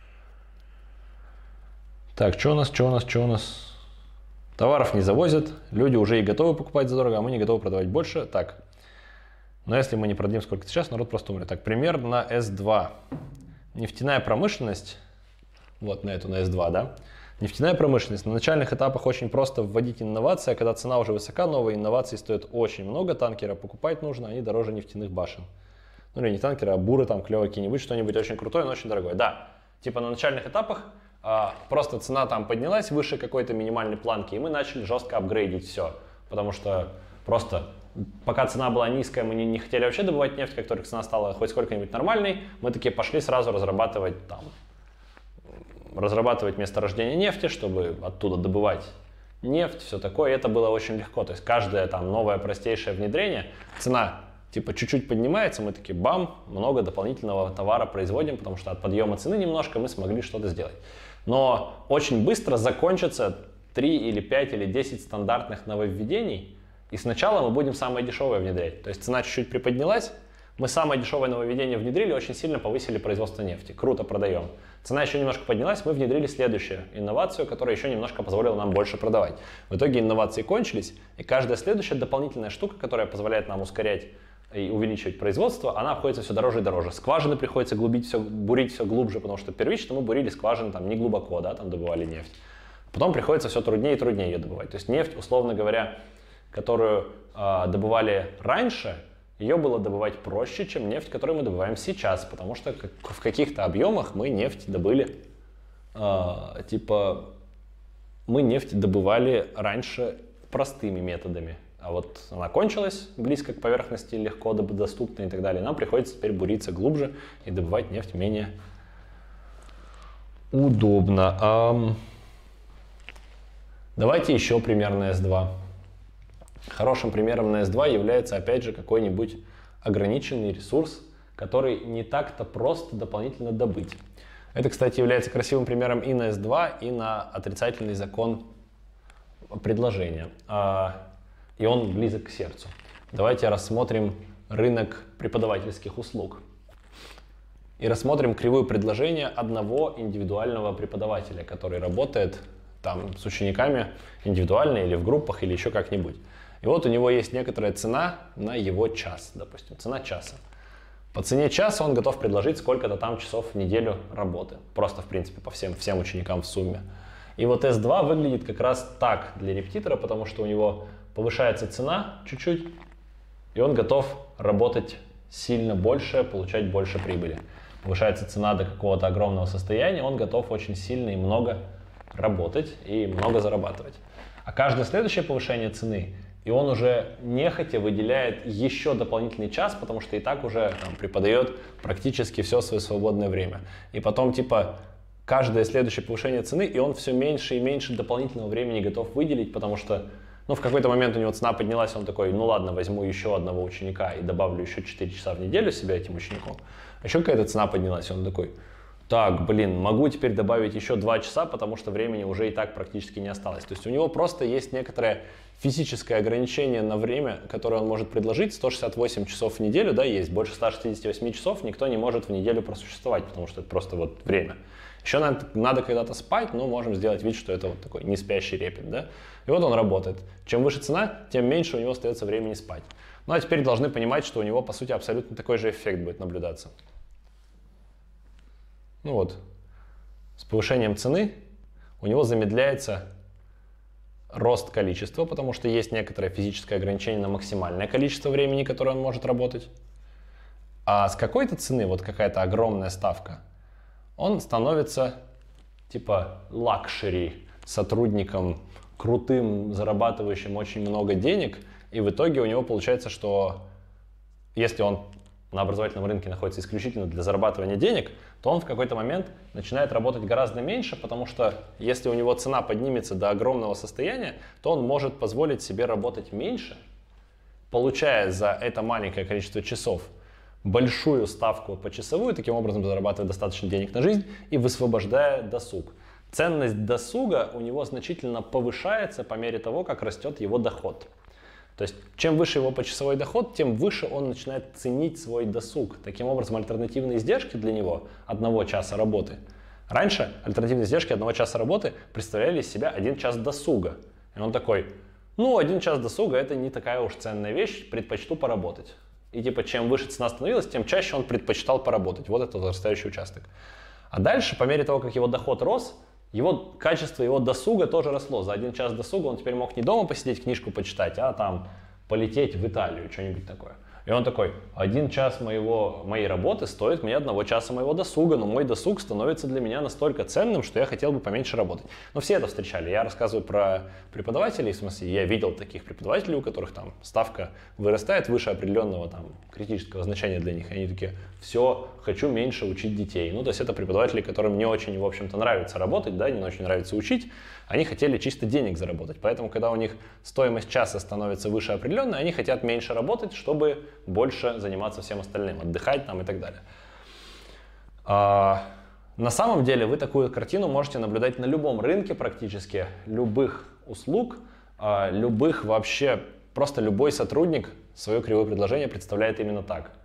Так, что у нас? Товаров не завозят, люди уже и готовы покупать задорого, а мы не готовы продавать больше. Так, но если мы не продадим сколько сейчас, народ просто умрет. Так, пример на S2. Нефтяная промышленность, вот на эту, на S2, да? Нефтяная промышленность. На начальных этапах очень просто вводить инновации, а когда цена уже высока, новые инновации стоят очень много, танкера покупать нужно, они дороже нефтяных башен. Ну или не танкеры, а буры там клевые какие-нибудь, что-нибудь очень крутое, но очень дорогое. Да, типа на начальных этапах просто цена там поднялась выше какой-то минимальной планки, и мы начали жестко апгрейдить все. Потому что просто пока цена была низкая, мы не хотели вообще добывать нефть, как только цена стала хоть сколько-нибудь нормальной, мы такие пошли сразу разрабатывать месторождение нефти, чтобы оттуда добывать нефть, все такое. И это было очень легко. То есть каждое там новое простейшее внедрение, цена типа чуть-чуть поднимается, мы такие бам, много дополнительного товара производим, потому что от подъема цены немножко мы смогли что-то сделать. Но очень быстро закончатся 3 или 5 или 10 стандартных нововведений, и сначала мы будем самое дешевое внедрять. То есть цена чуть-чуть приподнялась, мы самое дешевое нововведение внедрили, очень сильно повысили производство нефти. Круто продаем. цена еще немножко поднялась, мы внедрили следующую инновацию, которая еще немножко позволила нам больше продавать. В итоге инновации кончились, и каждая следующая дополнительная штука, которая позволяет нам ускорять и увеличивать производство, она обходится все дороже и дороже. Скважины приходится бурить все глубже, потому что первично мы бурили скважины там не глубоко, да, там добывали нефть. Потом приходится все труднее и труднее ее добывать. То есть нефть, условно говоря, которую добывали раньше, ее было добывать проще, чем нефть, которую мы добываем сейчас, потому что в каких-то объемах мы нефть добыли, мы нефть добывали раньше простыми методами. А вот она кончилась близко к поверхности, легко доступна и так далее. Нам приходится теперь буриться глубже и добывать нефть менее удобно. Давайте еще пример на S2. Хорошим примером на S2 является, опять же, какой-нибудь ограниченный ресурс, который не так-то просто дополнительно добыть. Это, кстати, является красивым примером и на S2, и на отрицательный закон предложения. И он близок к сердцу. Давайте рассмотрим рынок преподавательских услуг. И рассмотрим кривую предложения одного индивидуального преподавателя, который работает там с учениками индивидуально или в группах, или еще как-нибудь. И вот у него есть некоторая цена на его час, допустим, цена часа. По цене часа он готов предложить сколько-то там часов в неделю работы. Просто, в принципе, по всем ученикам в сумме. И вот S2 выглядит как раз так для репетитора, потому что у него повышается цена чуть-чуть, и он готов работать сильно больше, получать больше прибыли. Повышается цена до какого-то огромного состояния, он готов очень сильно и много работать и много зарабатывать. А каждое следующее повышение цены, и он уже нехотя выделяет еще дополнительный час, потому что и так уже там преподает практически все свое свободное время. И потом каждое следующее повышение цены, и он все меньше и меньше дополнительного времени готов выделить, потому что в какой-то момент у него цена поднялась, он такой, ну ладно, возьму еще одного ученика и добавлю еще 4 часа в неделю себе этим учеником. А еще какая-то цена поднялась, он такой, так, могу теперь добавить еще 2 часа, потому что времени уже и так практически не осталось. То есть у него просто есть некоторое физическое ограничение на время, которое он может предложить. 168 часов в неделю, да, есть. Больше 168 часов никто не может в неделю просуществовать, потому что это просто вот время. Еще надо когда-то спать, но можем сделать вид, что это вот такой неспящий репет, да. И вот он работает. Чем выше цена, тем меньше у него остается времени спать. Ну а теперь должны понимать, что у него, по сути, абсолютно такой же эффект будет наблюдаться. Ну вот, с повышением цены у него замедляется рост количества, потому что есть некоторое физическое ограничение на максимальное количество времени, которое он может работать. А с какой-то цены, вот какая-то огромная ставка, он становится типа лакшери сотрудником, крутым, зарабатывающим очень много денег, и в итоге у него получается, что если он на образовательном рынке находится исключительно для зарабатывания денег, то он в какой-то момент начинает работать гораздо меньше, потому что если у него цена поднимется до огромного состояния, то он может позволить себе работать меньше, получая за это маленькое количество часов большую ставку почасовую, таким образом зарабатывая достаточно денег на жизнь и высвобождая досуг. Ценность досуга у него значительно повышается по мере того, как растет его доход. То есть, чем выше его почасовой доход, тем выше он начинает ценить свой досуг. Таким образом, альтернативные издержки для него 1 часа работы. Раньше альтернативные издержки 1 часа работы представляли из себя 1 час досуга. И он такой, 1 час досуга это не такая уж ценная вещь, предпочту поработать. И чем выше цена становилась, тем чаще он предпочитал поработать. Вот это возрастающий участок. А дальше, по мере того, как его доход рос, качество его досуга тоже росло. За 1 час досуга он теперь мог не дома посидеть, книжку почитать, а там полететь в Италию, что-нибудь такое. И он такой, 1 час моей работы стоит мне 1 часа моего досуга, но мой досуг становится для меня настолько ценным, что я хотел бы поменьше работать. Но все это встречали. Я рассказываю про преподавателей, в смысле, я видел таких преподавателей, у которых там ставка вырастает выше определенного там критического значения для них. И они такие, все, хочу меньше учить детей. То есть это преподаватели, которым не очень, в общем-то, нравится работать, да, не очень нравится учить. Они хотели чисто денег заработать. Поэтому, когда у них стоимость часа становится выше определенной, они хотят меньше работать, чтобы больше заниматься всем остальным, отдыхать там и так далее. На самом деле вы такую картину можете наблюдать на любом рынке практически, любых услуг, любых вообще, просто любой сотрудник свое кривое предложение представляет именно так.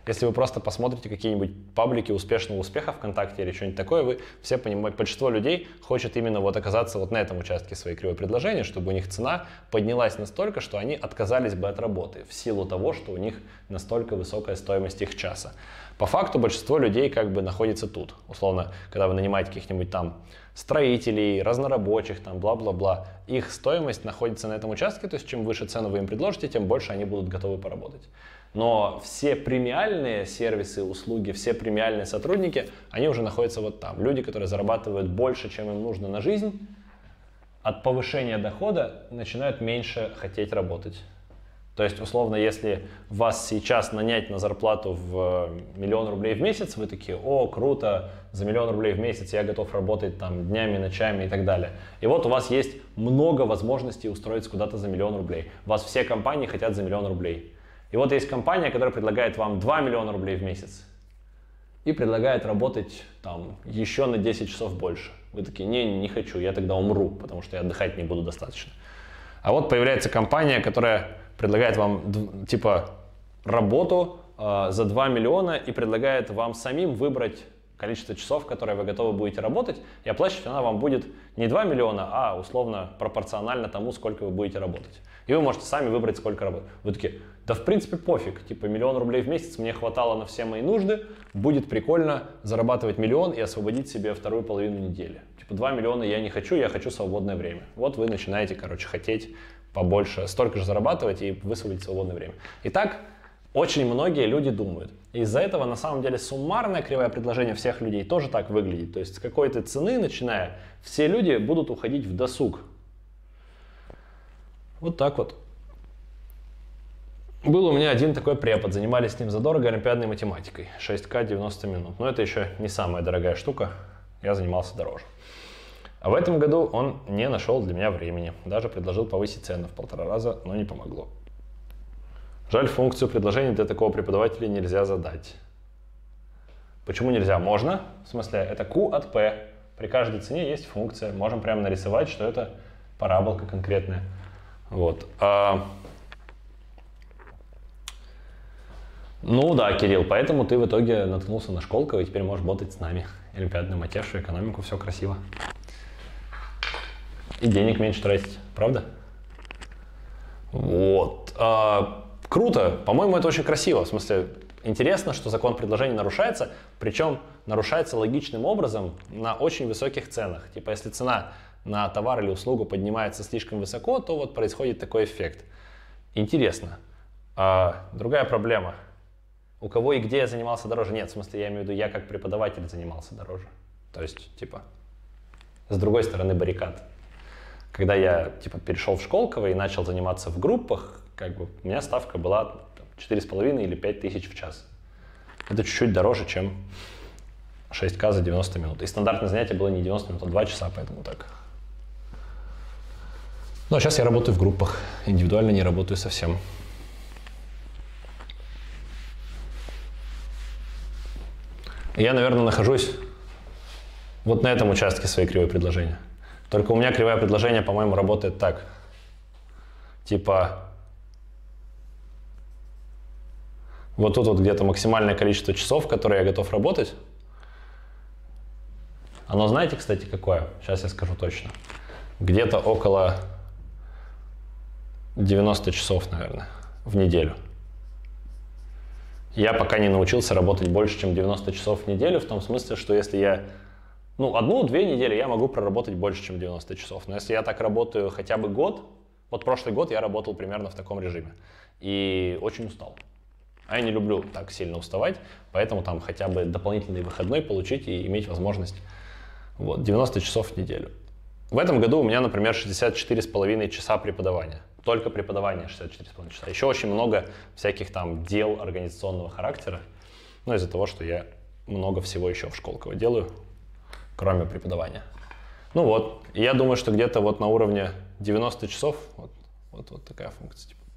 Если вы просто посмотрите какие-нибудь паблики успешного успеха ВКонтакте или что-нибудь такое, вы все понимаете, большинство людей хочет именно вот оказаться вот на этом участке своей кривой предложения, чтобы у них цена поднялась настолько, что они отказались бы от работы в силу того, что у них настолько высокая стоимость их часа. По факту большинство людей как бы находится тут. Условно, когда вы нанимаете каких-нибудь там строителей, разнорабочих, там бла-бла-бла, их стоимость находится на этом участке, то есть чем выше цену вы им предложите, тем больше они будут готовы поработать. Но все премиальные сервисы, услуги, все премиальные сотрудники, они уже находятся вот там. Люди, которые зарабатывают больше, чем им нужно на жизнь, от повышения дохода начинают меньше хотеть работать. То есть, условно, если вас сейчас нанять на зарплату в 1 000 000 рублей в месяц, вы такие: о, круто, за 1 000 000 рублей в месяц я готов работать там днями, ночами и так далее. И вот у вас есть много возможностей устроиться куда-то за 1 000 000 рублей. Вас все компании хотят за 1 000 000 рублей. И вот есть компания, которая предлагает вам 2 миллиона рублей в месяц и предлагает работать там еще на 10 часов больше. Вы такие: не хочу, я тогда умру, потому что я отдыхать не буду достаточно. А вот появляется компания, которая предлагает вам типа работу за 2 миллиона и предлагает вам самим выбрать количество часов, которые вы готовы будете работать, и оплачивать она вам будет не 2 миллиона, а условно пропорционально тому, сколько вы будете работать. И вы можете сами выбрать, сколько работать. Вы такие: да в принципе пофиг, типа 1 000 000 рублей в месяц мне хватало на все мои нужды, будет прикольно зарабатывать 1 000 000 и освободить себе вторую половину недели. Типа 2 миллиона я не хочу, я хочу свободное время. Вот вы начинаете, короче, хотеть побольше, столько же зарабатывать и высвободить свободное время. Итак, очень многие люди думают. Из-за этого на самом деле суммарное кривое предложение всех людей тоже так выглядит. То есть с какой-то цены, начиная, все люди будут уходить в досуг. Вот так вот. Был у меня один такой препод, занимались с ним задорого олимпиадной математикой. 6К 90 минут. Но это еще не самая дорогая штука, я занимался дороже. А в этом году он не нашел для меня времени. Даже предложил повысить цену в 1,5 раза, но не помогло. Жаль, функцию предложения для такого преподавателя нельзя задать. Почему нельзя? Можно. В смысле, это Q от P. При каждой цене есть функция. Можем прямо нарисовать, что это параболка конкретная. Вот. Ну да, Кирилл, поэтому ты в итоге наткнулся на Школково и теперь можешь ботать с нами. Олимпиадную матешу, экономику, все красиво. И денег меньше тратить, правда? Вот. Круто, по-моему, это очень красиво. В смысле, интересно, что закон предложения нарушается, причем нарушается логичным образом на очень высоких ценах. Типа, если цена на товар или услугу поднимается слишком высоко, то вот происходит такой эффект. Интересно. Другая проблема. У кого и где я занимался дороже? Нет, в смысле, я имею в виду, я как преподаватель занимался дороже. То есть, типа, с другой стороны баррикад. Когда я, типа, перешел в Школково и начал заниматься в группах, как бы, у меня ставка была 4,5 или 5 тысяч в час. Это чуть-чуть дороже, чем 6К за 90 минут. И стандартное занятие было не 90 минут, а 2 часа, поэтому так. Ну, а сейчас я работаю в группах. Индивидуально не работаю совсем. Я, наверное, нахожусь вот на этом участке своей кривой предложения. Только у меня кривое предложение, по-моему, работает так. Типа, вот тут вот где-то максимальное количество часов, которые я готов работать. Оно, знаете, кстати, какое? Сейчас я скажу точно. Где-то около 90 часов, наверное, в неделю. Я пока не научился работать больше, чем 90 часов в неделю, в том смысле, что если я, ну, 1-2 недели я могу проработать больше, чем 90 часов. Но если я так работаю хотя бы год, вот прошлый год я работал примерно в таком режиме и очень устал. А я не люблю так сильно уставать, поэтому там хотя бы дополнительный выходной получить и иметь возможность вот, 90 часов в неделю. В этом году у меня, например, 64,5 часа преподавания. Только преподавание 64,5 часа. Еще очень много всяких там дел организационного характера. Ну, из-за того, что я много всего еще в Школково делаю, кроме преподавания. Ну вот, и я думаю, что где-то вот на уровне 90 часов вот такая функция. Типа.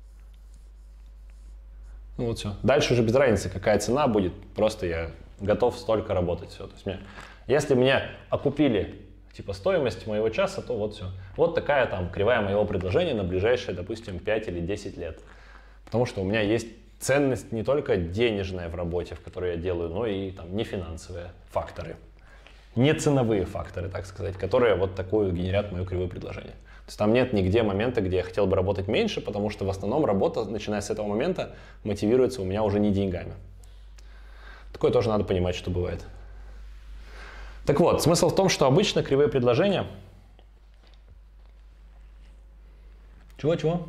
Ну вот все. Дальше уже без разницы, какая цена будет. Просто я готов столько работать. Все. То есть если мне окупили типа стоимость моего часа, то вот все. Вот такая там кривая моего предложения на ближайшие, допустим, 5 или 10 лет. Потому что у меня есть ценность не только денежная в работе, в которой я делаю, но и там нефинансовые факторы. Не ценовые факторы, так сказать, которые вот такую генерят мое кривое предложение. То есть там нет нигде момента, где я хотел бы работать меньше, потому что в основном работа, начиная с этого момента, мотивируется у меня уже не деньгами. Такое тоже надо понимать, что бывает. Так вот, смысл в том, что обычно кривые предложения... Чего?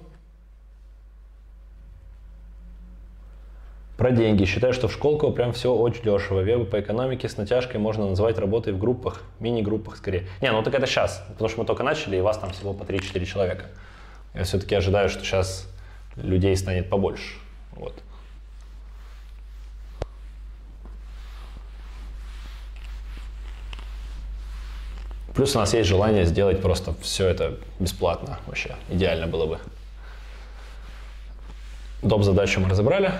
Про деньги. Считаю, что в Школково прям все очень дешево. Вебы по экономике с натяжкой можно называть работой в группах, мини-группах скорее. Не, ну так это сейчас, потому что мы только начали, и вас там всего по 3-4 человека. Я все-таки ожидаю, что сейчас людей станет побольше. Вот. Плюс у нас есть желание сделать просто все это бесплатно. Вообще идеально было бы. Доп. Задачу мы разобрали.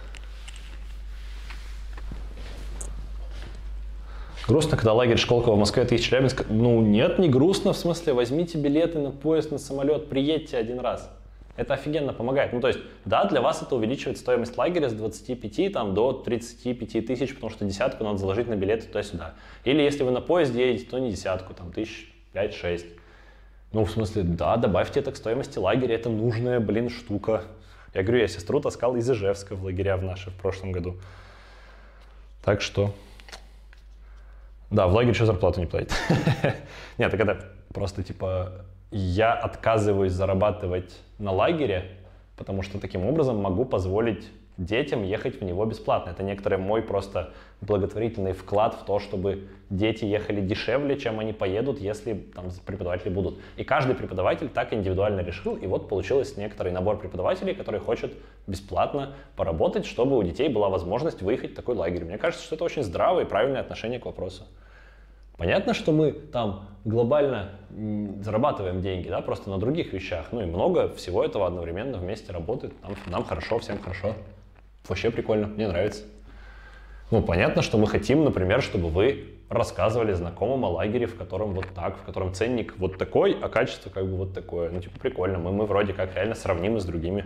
Грустно, когда лагерь Школково в Москве, ты из Челябинска. Ну нет, не грустно, в смысле, возьмите билеты на поезд, на самолет, приедьте один раз. Это офигенно помогает. Ну то есть, да, для вас это увеличивает стоимость лагеря с 25 там, до 35 тысяч, потому что десятку надо заложить на билеты туда-сюда. Или если вы на поезде едете, то не десятку, там 5-6. Ну в смысле, да, добавьте это к стоимости лагеря, это нужная, блин, штука. Я говорю, я сестру таскал из Ижевска в лагеря в наши в прошлом году. Так что... Да, в лагере еще зарплату не платит. Нет, так это просто типа я отказываюсь зарабатывать на лагере, потому что таким образом могу позволить детям ехать в него бесплатно. Это некоторый мой просто благотворительный вклад в то, чтобы дети ехали дешевле, чем они поедут, если там преподаватели будут. И каждый преподаватель так индивидуально решил, и вот получился некоторый набор преподавателей, которые хотят бесплатно поработать, чтобы у детей была возможность выехать в такой лагерь. Мне кажется, что это очень здравое и правильное отношение к вопросу. Понятно, что мы там глобально зарабатываем деньги, да, просто на других вещах. Ну и много всего этого одновременно вместе работает. Нам хорошо, всем хорошо. Вообще прикольно, мне нравится. Ну, понятно, что мы хотим, например, чтобы вы рассказывали знакомым о лагере, в котором вот так, в котором ценник вот такой, а качество как бы вот такое. Ну, типа, прикольно. Мы вроде как реально сравнимы с другими.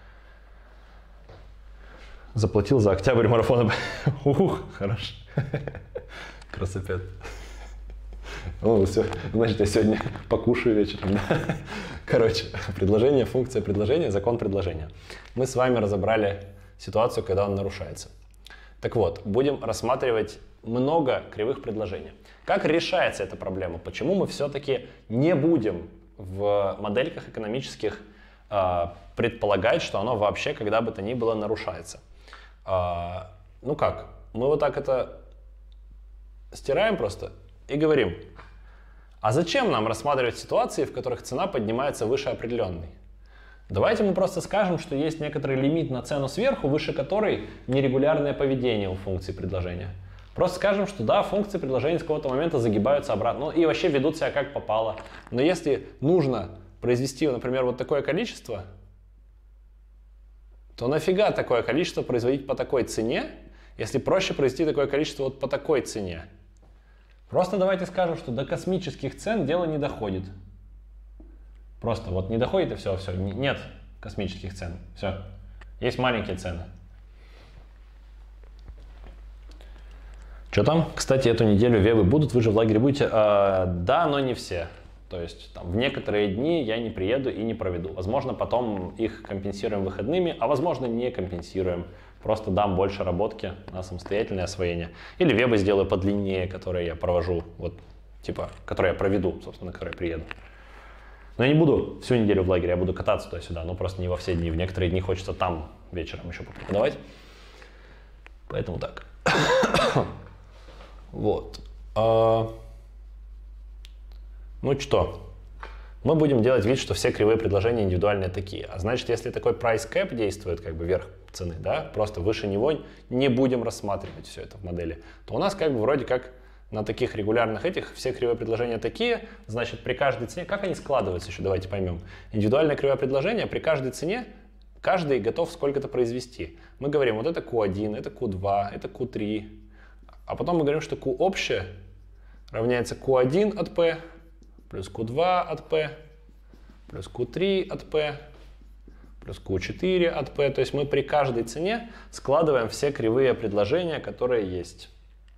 Заплатил за октябрь марафона. Ух, хорошо. Красопет. Ну, все, значит, я сегодня покушаю вечером, да? Короче, предложение, функция предложения, закон предложения. Мы с вами разобрали ситуацию, когда он нарушается. Так вот, будем рассматривать много кривых предложений. Как решается эта проблема? Почему мы все-таки не будем в модельках экономических предполагать, что оно вообще когда бы то ни было нарушается? Ну как? Мы вот так это стираем просто и говорим, а зачем нам рассматривать ситуации, в которых цена поднимается выше определенной? Давайте мы просто скажем, что есть некоторый лимит на цену сверху, выше которой нерегулярное поведение у функции предложения. Просто скажем, что да, функции предложения с какого-то момента загибаются обратно, ну и вообще ведут себя как попало. Но если нужно произвести, например, вот такое количество, то нафига такое количество производить по такой цене, если проще произвести такое количество вот по такой цене? Просто давайте скажем, что до космических цен дело не доходит. Просто вот не доходит и все. Нет космических цен. Все. Есть маленькие цены. Что там? Кстати, эту неделю вебы будут, вы же в лагере будете? Да, но не все. То есть там, в некоторые дни я не приеду и не проведу. Возможно, потом их компенсируем выходными, а возможно, не компенсируем. Просто дам больше работки на самостоятельное освоение. Или вебы сделаю подлиннее, которые я провожу, вот, типа, которые я проведу, собственно, на которые я приеду. Но я не буду всю неделю в лагере, я буду кататься туда-сюда, но просто не во все дни. В некоторые дни хочется там вечером еще попреподавать. Поэтому так. Вот. Ну что? Мы будем делать вид, что все кривые предложения индивидуальные такие. А значит, если такой price cap действует, как бы верх цены, да, просто выше него не будем рассматривать все это в модели, то у нас как бы вроде как на таких регулярных этих все кривые предложения такие, значит, при каждой цене, как они складываются еще, давайте поймем. Индивидуальное кривое предложение при каждой цене каждый готов сколько-то произвести. Мы говорим, вот это Q1, это Q2, это Q3, а потом мы говорим, что Q общее равняется Q1 от P плюс Q2 от P плюс Q3 от P плюс Q4 от P. То есть мы при каждой цене складываем все кривые предложения, которые есть.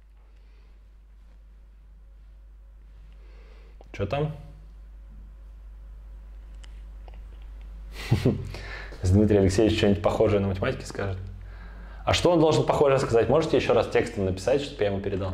Что там? Дмитрий Алексеевич что-нибудь похожее на математике скажет. А что он должен похоже сказать? Можете еще раз текстом написать, чтобы я ему передал?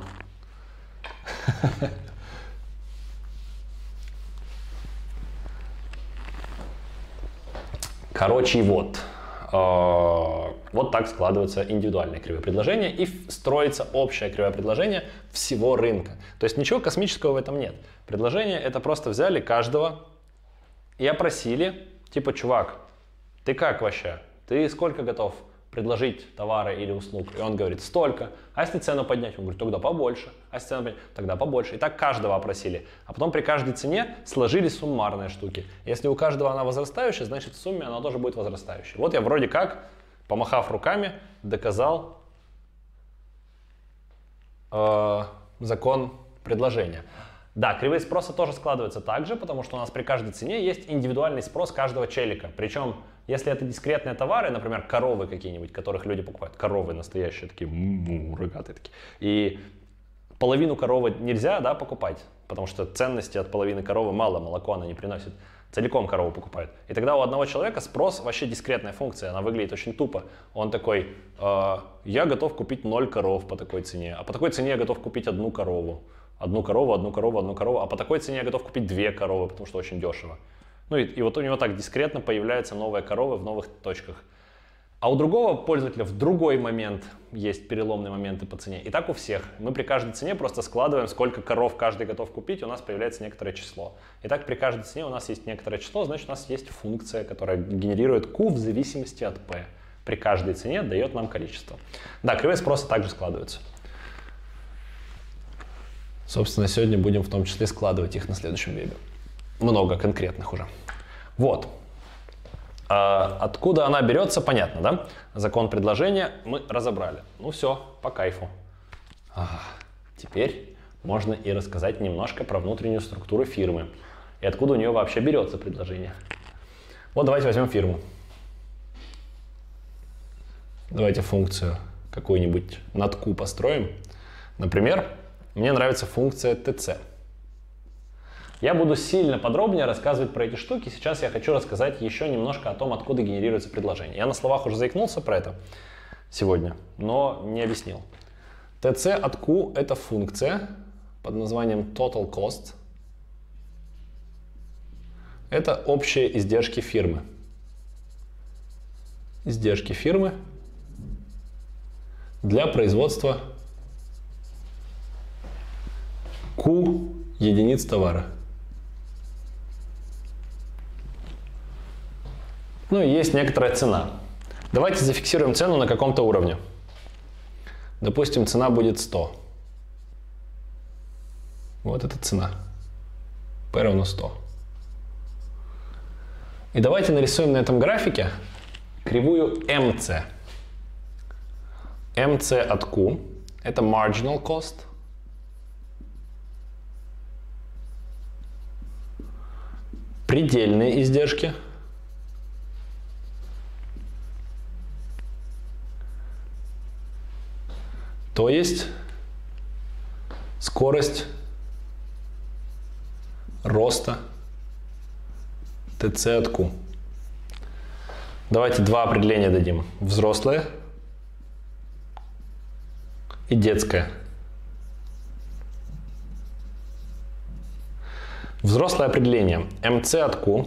Короче, вот. Вот так складываются индивидуальные кривые предложения и строится общее кривое предложение всего рынка. То есть ничего космического в этом нет. Предложение это просто взяли каждого и опросили, типа, чувак, ты как вообще? Ты сколько готов предложить товары или услуг? И он говорит, столько. А если цену поднять? Он говорит, тогда побольше. А если цену поднять? Тогда побольше. И так каждого опросили. А потом при каждой цене сложили суммарные штуки. Если у каждого она возрастающая, значит в сумме она тоже будет возрастающей. Вот я вроде как, помахав руками, доказал закон предложения. Да, кривые спроса тоже складываются так же, потому что у нас при каждой цене есть индивидуальный спрос каждого челика. Причем, если это дискретные товары, например, коровы какие-нибудь, которых люди покупают, коровы настоящие, такие, рогатые такие, и половину коровы нельзя, да, покупать, потому что ценности от половины коровы мало, молоко она не приносит, целиком корову покупают. И тогда у одного человека спрос вообще дискретная функция, она выглядит очень тупо. Он такой, я готов купить 0 коров по такой цене, а по такой цене я готов купить одну корову. Одну корову, а по такой цене я готов купить 2 коровы, потому что очень дешево. Ну и вот у него так дискретно появляются новые коровы в новых точках. А у другого пользователя в другой момент есть переломные моменты по цене. И так у всех. Мы при каждой цене просто складываем, сколько коров каждый готов купить, у нас появляется некоторое число. И так при каждой цене у нас есть некоторое число, значит у нас есть функция, которая генерирует Q в зависимости от P. При каждой цене дает нам количество. Да, кривые спроса также складываются. Собственно, сегодня будем в том числе складывать их на следующем вебе. Много конкретных уже. Вот. Откуда она берется, понятно, да? Закон предложения мы разобрали. Ну все, по кайфу. Теперь можно и рассказать немножко про внутреннюю структуру фирмы. И откуда у нее вообще берется предложение. Вот давайте возьмем фирму. Давайте функцию какую-нибудь над Q построим. Например, мне нравится функция TC. Я буду сильно подробнее рассказывать про эти штуки. Сейчас я хочу рассказать еще немножко о том, откуда генерируется предложение. Я на словах уже заикнулся про это сегодня, но не объяснил. TC от Q — это функция под названием Total Cost. Это общие издержки фирмы. Издержки фирмы для производства Q единиц товара. Ну и есть некоторая цена. Давайте зафиксируем цену на каком-то уровне. Допустим, цена будет 100. Вот эта цена. P равно 100. И давайте нарисуем на этом графике кривую MC. MC от Q — это marginal cost. Предельные издержки. То есть скорость роста TC от Q. Давайте два определения дадим. Взрослое и детское. Взрослое определение MC от Q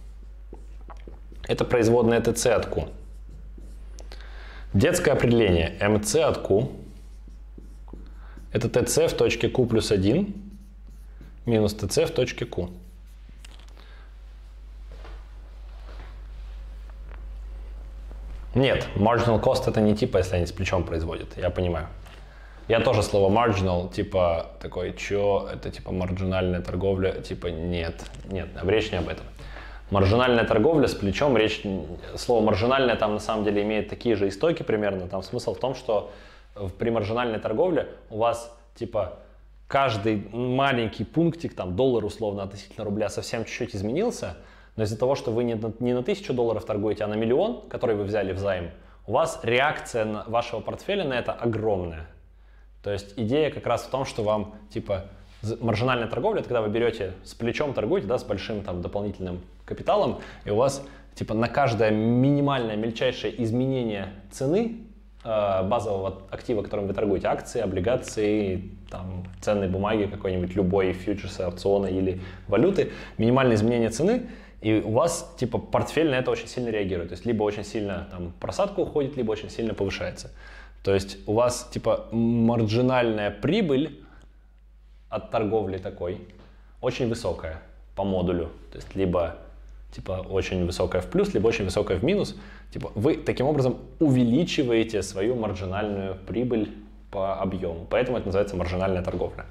— это производная TC от Q. Детское определение MC от Q — это TC в точке Q плюс 1 минус TC в точке Q. Нет, marginal cost — это не типа, если они с плечом производят, я понимаю. Я тоже слово marginal, типа, такой, чё, это типа маржинальная торговля, типа, нет, речь не об этом. Маржинальная торговля с плечом, слово маржинальная там на самом деле имеет такие же истоки примерно, там смысл в том, что при маржинальной торговле у вас, типа, каждый маленький пунктик, там, доллар условно относительно рубля совсем чуть-чуть изменился, но из-за того, что вы не на $1000 торгуете, а на миллион, который вы взяли в займ, у вас реакция вашего портфеля на это огромная. То есть идея как раз в том, что вам типа маржинальная торговля, это когда вы берете с плечом торгуете, да, с большим там дополнительным капиталом, и у вас типа на каждое минимальное, мельчайшее изменение цены базового актива, которым вы торгуете, акции, облигации, там, ценные бумаги, какой-нибудь любой фьючерсы, опционы или валюты, минимальное изменение цены, и у вас типа портфель на это очень сильно реагирует. То есть либо очень сильно там просадка уходит, либо очень сильно повышается. То есть у вас типа маржинальная прибыль от торговли такой очень высокая по модулю. То есть либо типа очень высокая в плюс, либо очень высокая в минус. Типа вы таким образом увеличиваете свою маржинальную прибыль по объему. Поэтому это называется маржинальная торговля.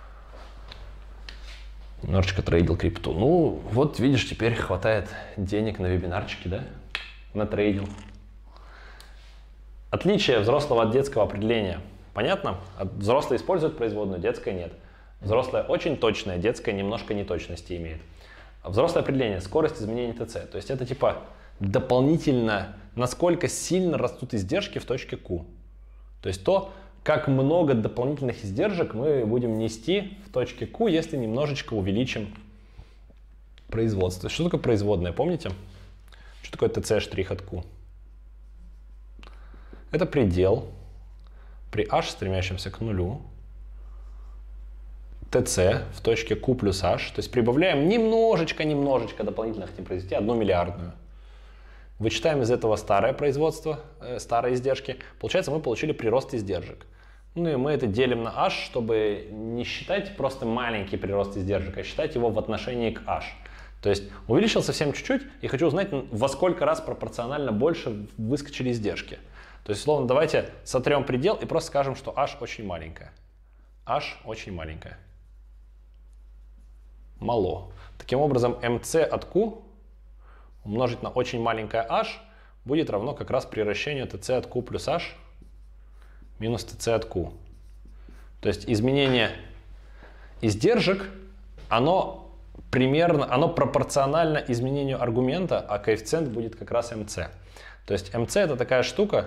Немножечко трейдил крипту. Ну, вот видишь, теперь хватает денег на вебинарчики, да? Натрейдил. Отличие взрослого от детского определения. Понятно? Взрослый использует производную, детская нет. Взрослая очень точная, детская немножко неточности имеет. Взрослое определение – скорость изменения ТЦ. То есть это типа дополнительно, насколько сильно растут издержки в точке Q. То есть то, как много дополнительных издержек мы будем нести в точке Q, если немножечко увеличим производство. Что такое производная, помните? Что такое ТЦ' от Q? Это предел при h, стремящемся к нулю, ТЦ в точке Q плюс h, то есть прибавляем немножечко дополнительно хотим произвести 1 миллиардную. Вычитаем из этого старое производство, старые издержки. Получается, мы получили прирост издержек. Ну и мы это делим на h, чтобы не считать просто маленький прирост издержек, а считать его в отношении к h. То есть увеличил совсем чуть-чуть и хочу узнать, во сколько раз пропорционально больше выскочили издержки. То есть, условно, давайте сотрем предел и просто скажем, что h очень маленькая. H очень маленькая. Мало. Таким образом, mc от q умножить на очень маленькое h будет равно как раз превращению tc от q плюс h минус tc от q. То есть изменение издержек, оно пропорционально изменению аргумента, а коэффициент будет как раз mc. То есть mc это такая штука,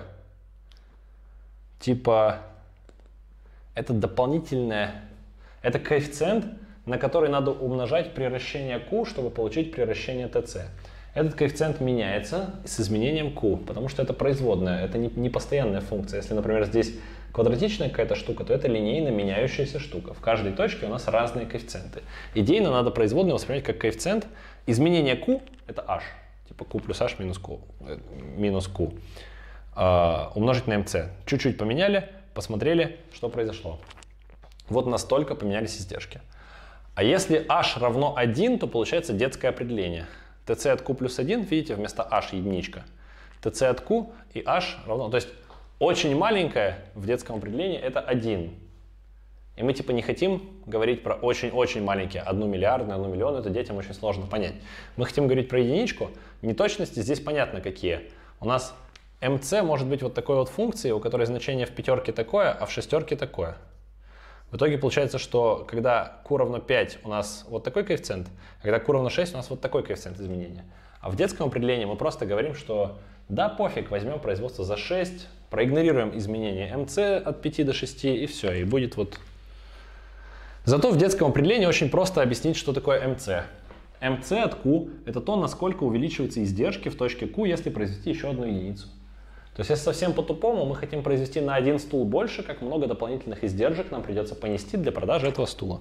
типа, это дополнительное, это коэффициент, на который надо умножать превращение Q, чтобы получить превращение TC. Этот коэффициент меняется с изменением Q, потому что это производная, это не постоянная функция. Если, например, здесь квадратичная какая-то штука, то это линейно меняющаяся штука. В каждой точке у нас разные коэффициенты. Идейно надо производную воспринимать как коэффициент. Изменение Q — это h, типа Q плюс h минус Q, умножить на mc. Чуть-чуть поменяли, посмотрели, что произошло. Вот настолько поменялись издержки. А если h равно 1, то получается детское определение. tc от q плюс 1, видите, вместо h единичка. tc от q и h равно... То есть очень маленькое в детском определении это 1. И мы типа не хотим говорить про очень-очень маленькие, 1 миллиардную, 1 миллион, это детям очень сложно понять. Мы хотим говорить про единичку. Неточности здесь понятно какие. У нас mc может быть вот такой вот функцией, у которой значение в пятерке такое, а в шестерке такое. В итоге получается, что когда q равно 5 у нас вот такой коэффициент, а когда q равно 6 у нас вот такой коэффициент изменения. А в детском определении мы просто говорим, что да, пофиг, возьмем производство за 6, проигнорируем изменение mc от 5 до 6 и все, и будет вот... Зато в детском определении очень просто объяснить, что такое mc. mc от q это то, насколько увеличиваются издержки в точке q, если произвести еще одну единицу. То есть, если совсем по-тупому, мы хотим произвести на один стул больше, как много дополнительных издержек нам придется понести для продажи этого стула.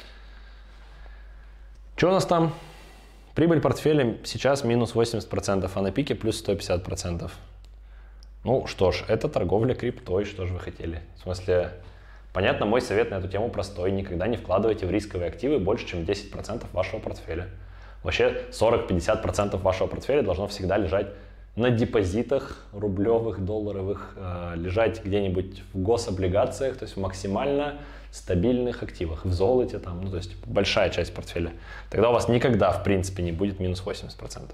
Что у нас там? Прибыль портфеля сейчас минус 80%, а на пике плюс 150%. Ну что ж, это торговля криптой, что же вы хотели? В смысле, понятно, мой совет на эту тему простой. Никогда не вкладывайте в рисковые активы больше, чем 10% вашего портфеля. Вообще 40-50% вашего портфеля должно всегда лежать на депозитах рублевых, долларовых, лежать где-нибудь в гособлигациях, то есть в максимально стабильных активах, в золоте, там, ну, то есть большая часть портфеля. Тогда у вас никогда, в принципе, не будет минус 80%.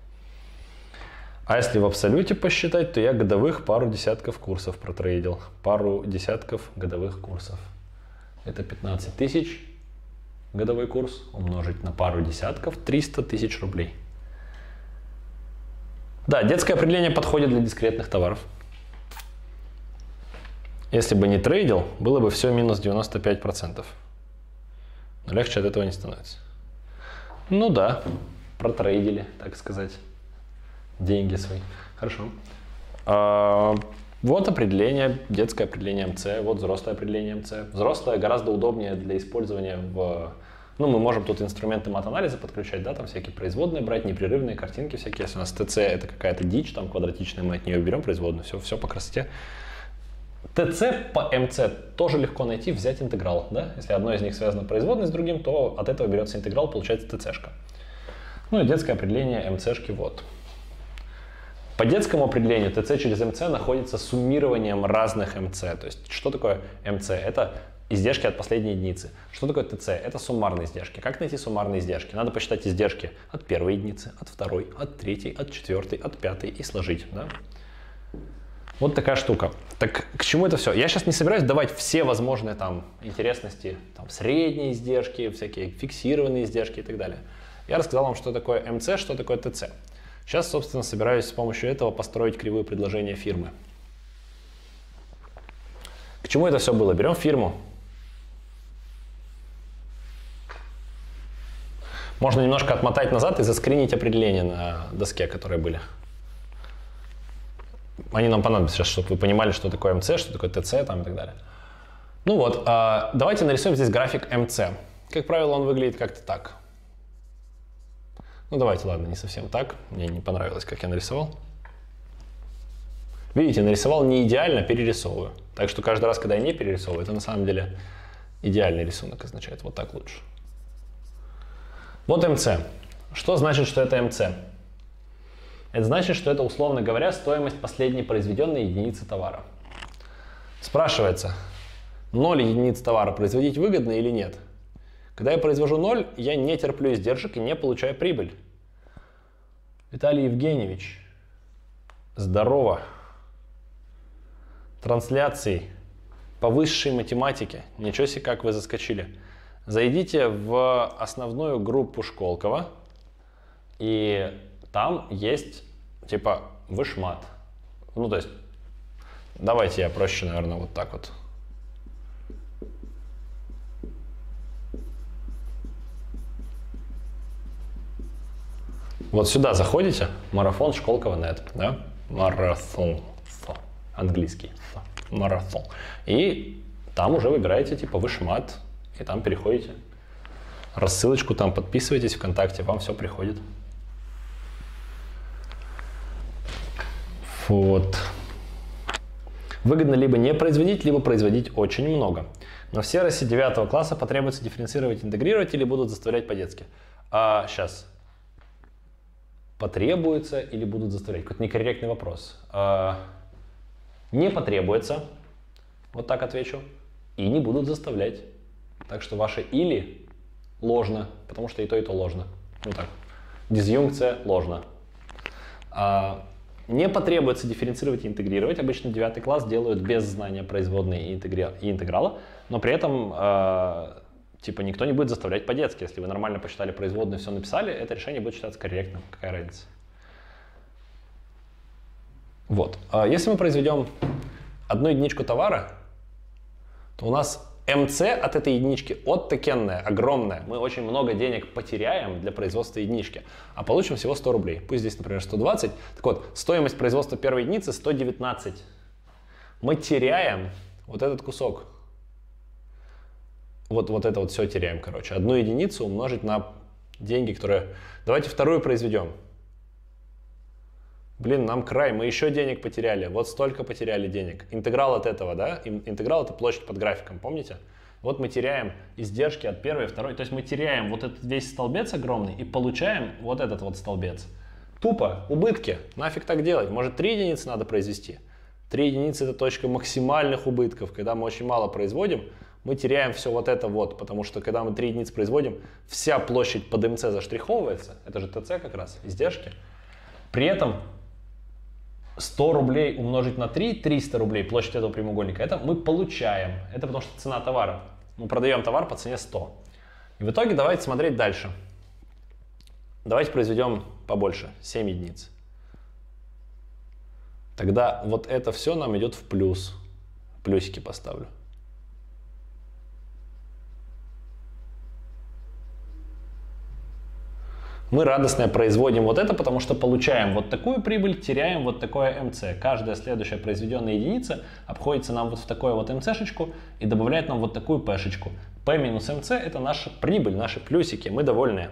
А если в абсолюте посчитать, то я годовых пару десятков курсов протрейдил. Пару десятков годовых курсов. Это 15 тысяч годовой курс умножить на пару десятков, 300 тысяч рублей. Да, детское определение подходит для дискретных товаров. Если бы не трейдил, было бы все минус 95%. Но легче от этого не становится. Ну да, протрейдили, так сказать, деньги свои. Хорошо. Вот определение, детское определение МЦ, вот взрослое определение МЦ. Взрослое гораздо удобнее для использования в... Ну, мы можем тут инструменты мат-анализа подключать, да, там всякие производные брать, непрерывные картинки всякие. Если у нас ТЦ это какая-то дичь, там квадратичная, мы от нее берем производную, все по красоте. ТЦ по МЦ тоже легко найти, взять интеграл, да. Если одно из них связано производной с другим, то от этого берется интеграл, получается ТЦшка. Ну и детское определение МЦшки вот. По детскому определению ТЦ через МЦ находится суммированием разных МЦ. То есть что такое МЦ? Это издержки от последней единицы. Что такое ТЦ? Это суммарные издержки. Как найти суммарные издержки? Надо посчитать издержки от первой единицы, от второй, от третьей, от четвертой, от пятой и сложить. Да? Вот такая штука. Так к чему это все? Я сейчас не собираюсь давать все возможные там интересности, там средние издержки, всякие фиксированные издержки и так далее. Я рассказал вам, что такое МЦ, что такое ТЦ. Сейчас, собственно, собираюсь с помощью этого построить кривую предложения фирмы. К чему это все было? Берем фирму. Можно немножко отмотать назад и заскринить определения на доске, которые были. Они нам понадобятся сейчас, чтобы вы понимали, что такое МЦ, что такое ТЦ там, и так далее. Ну вот, давайте нарисуем здесь график МЦ. Как правило, он выглядит как-то так. Ну давайте, ладно, не совсем так. Мне не понравилось, как я нарисовал. Видите, нарисовал не идеально, перерисовываю. Так что каждый раз, когда я не перерисовываю, это на самом деле идеальный рисунок означает. Вот так лучше. Вот МЦ. Что значит, что это МЦ? Это значит, что это, условно говоря, стоимость последней произведенной единицы товара. Спрашивается, 0 единиц товара производить выгодно или нет? Когда я произвожу 0, я не терплю издержек и не получаю прибыль. Виталий Евгеньевич, здорово. Трансляции по высшей математике. Ничего себе, как вы заскочили. Зайдите в основную группу Школкова, и там есть типа вышмат. Ну, то есть, давайте я проще, наверное, вот так вот. Вот сюда заходите, марафон Школкова.нет, да? Марафон, английский, марафон. И там уже выбираете типа вышмат, и там переходите. Рассылочку там подписывайтесь ВКонтакте, вам все приходит. Вот. Выгодно либо не производить, либо производить очень много. Но в сервисе 9 класса потребуется дифференцировать, интегрировать или будут заставлять по-детски. Сейчас. Потребуется или будут заставлять? Какой-то некорректный вопрос. Не потребуется. Вот так отвечу. И не будут заставлять. Так что ваше «или» ложно, потому что и то ложно. Ну так. Дизъюнкция ложно. Не потребуется дифференцировать и интегрировать. Обычно 9 класс делают без знания производной и интеграла, но при этом типа никто не будет заставлять по-детски. Если вы нормально посчитали производную, все написали, это решение будет считаться корректным. Какая разница? Вот. Если мы произведем одну единичку товара, то у нас МЦ от этой единички оттокенная, огромная. Мы очень много денег потеряем для производства единички, а получим всего 100 рублей. Пусть здесь, например, 120. Так вот, стоимость производства первой единицы 119. Мы теряем вот этот кусок. Вот это вот все теряем, короче. Одну единицу умножить на деньги, которые... Давайте вторую произведем. Блин, нам край, мы еще денег потеряли. Вот столько потеряли денег. Интеграл от этого, да? Интеграл — это площадь под графиком, помните? Вот мы теряем издержки от первой и второй. То есть мы теряем вот этот весь столбец огромный и получаем вот этот вот столбец. Тупо, убытки. Нафиг так делать? Может, 3 единицы надо произвести? 3 единицы — это точка максимальных убытков. Когда мы очень мало производим, мы теряем все вот это вот. Потому что когда мы 3 единицы производим, вся площадь под МЦ заштриховывается. Это же ТЦ как раз, издержки. При этом 100 рублей умножить на 3, 300 рублей, площадь этого прямоугольника, это мы получаем. Это потому что цена товара. Мы продаем товар по цене 100. И в итоге давайте смотреть дальше. Давайте произведем побольше, 7 единиц. тогда вот это все нам идет в плюс. Плюсики поставлю. Мы радостно производим вот это, потому что получаем вот такую прибыль, теряем вот такое МЦ. Каждая следующая произведенная единица обходится нам вот в такое вот МЦшечку и добавляет нам вот такую Пшечку. P минус МЦ это наша прибыль, наши плюсики. Мы довольны.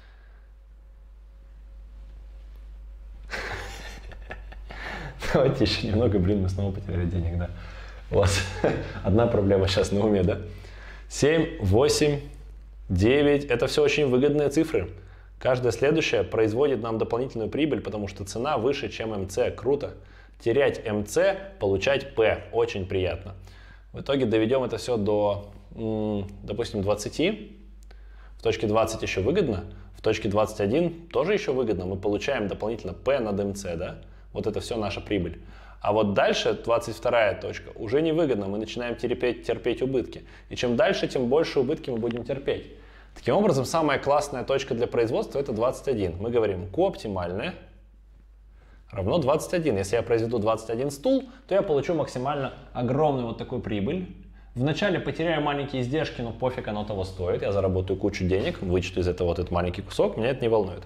Давайте еще немного, блин, мы снова потеряли денег, да. У вас одна проблема сейчас на уме, да? 7, 8, 9. Это все очень выгодные цифры. Каждая следующая производит нам дополнительную прибыль, потому что цена выше, чем МЦ. Круто. Терять МЦ, получать P. Очень приятно. В итоге доведем это все до, допустим, 20. В точке 20 еще выгодно. В точке 21 тоже еще выгодно. Мы получаем дополнительно P над МЦ, да? Вот это все наша прибыль. А вот дальше, 22 точка, уже невыгодно. Мы начинаем терпеть убытки. И чем дальше, тем больше убытки мы будем терпеть. Таким образом, самая классная точка для производства это 21. Мы говорим Q оптимальная равно 21. Если я произведу 21 стул, то я получу максимально огромную вот такую прибыль. Вначале потеряю маленькие издержки, но пофиг, оно того стоит. Я заработаю кучу денег, вычту из этого вот этот маленький кусок, меня это не волнует.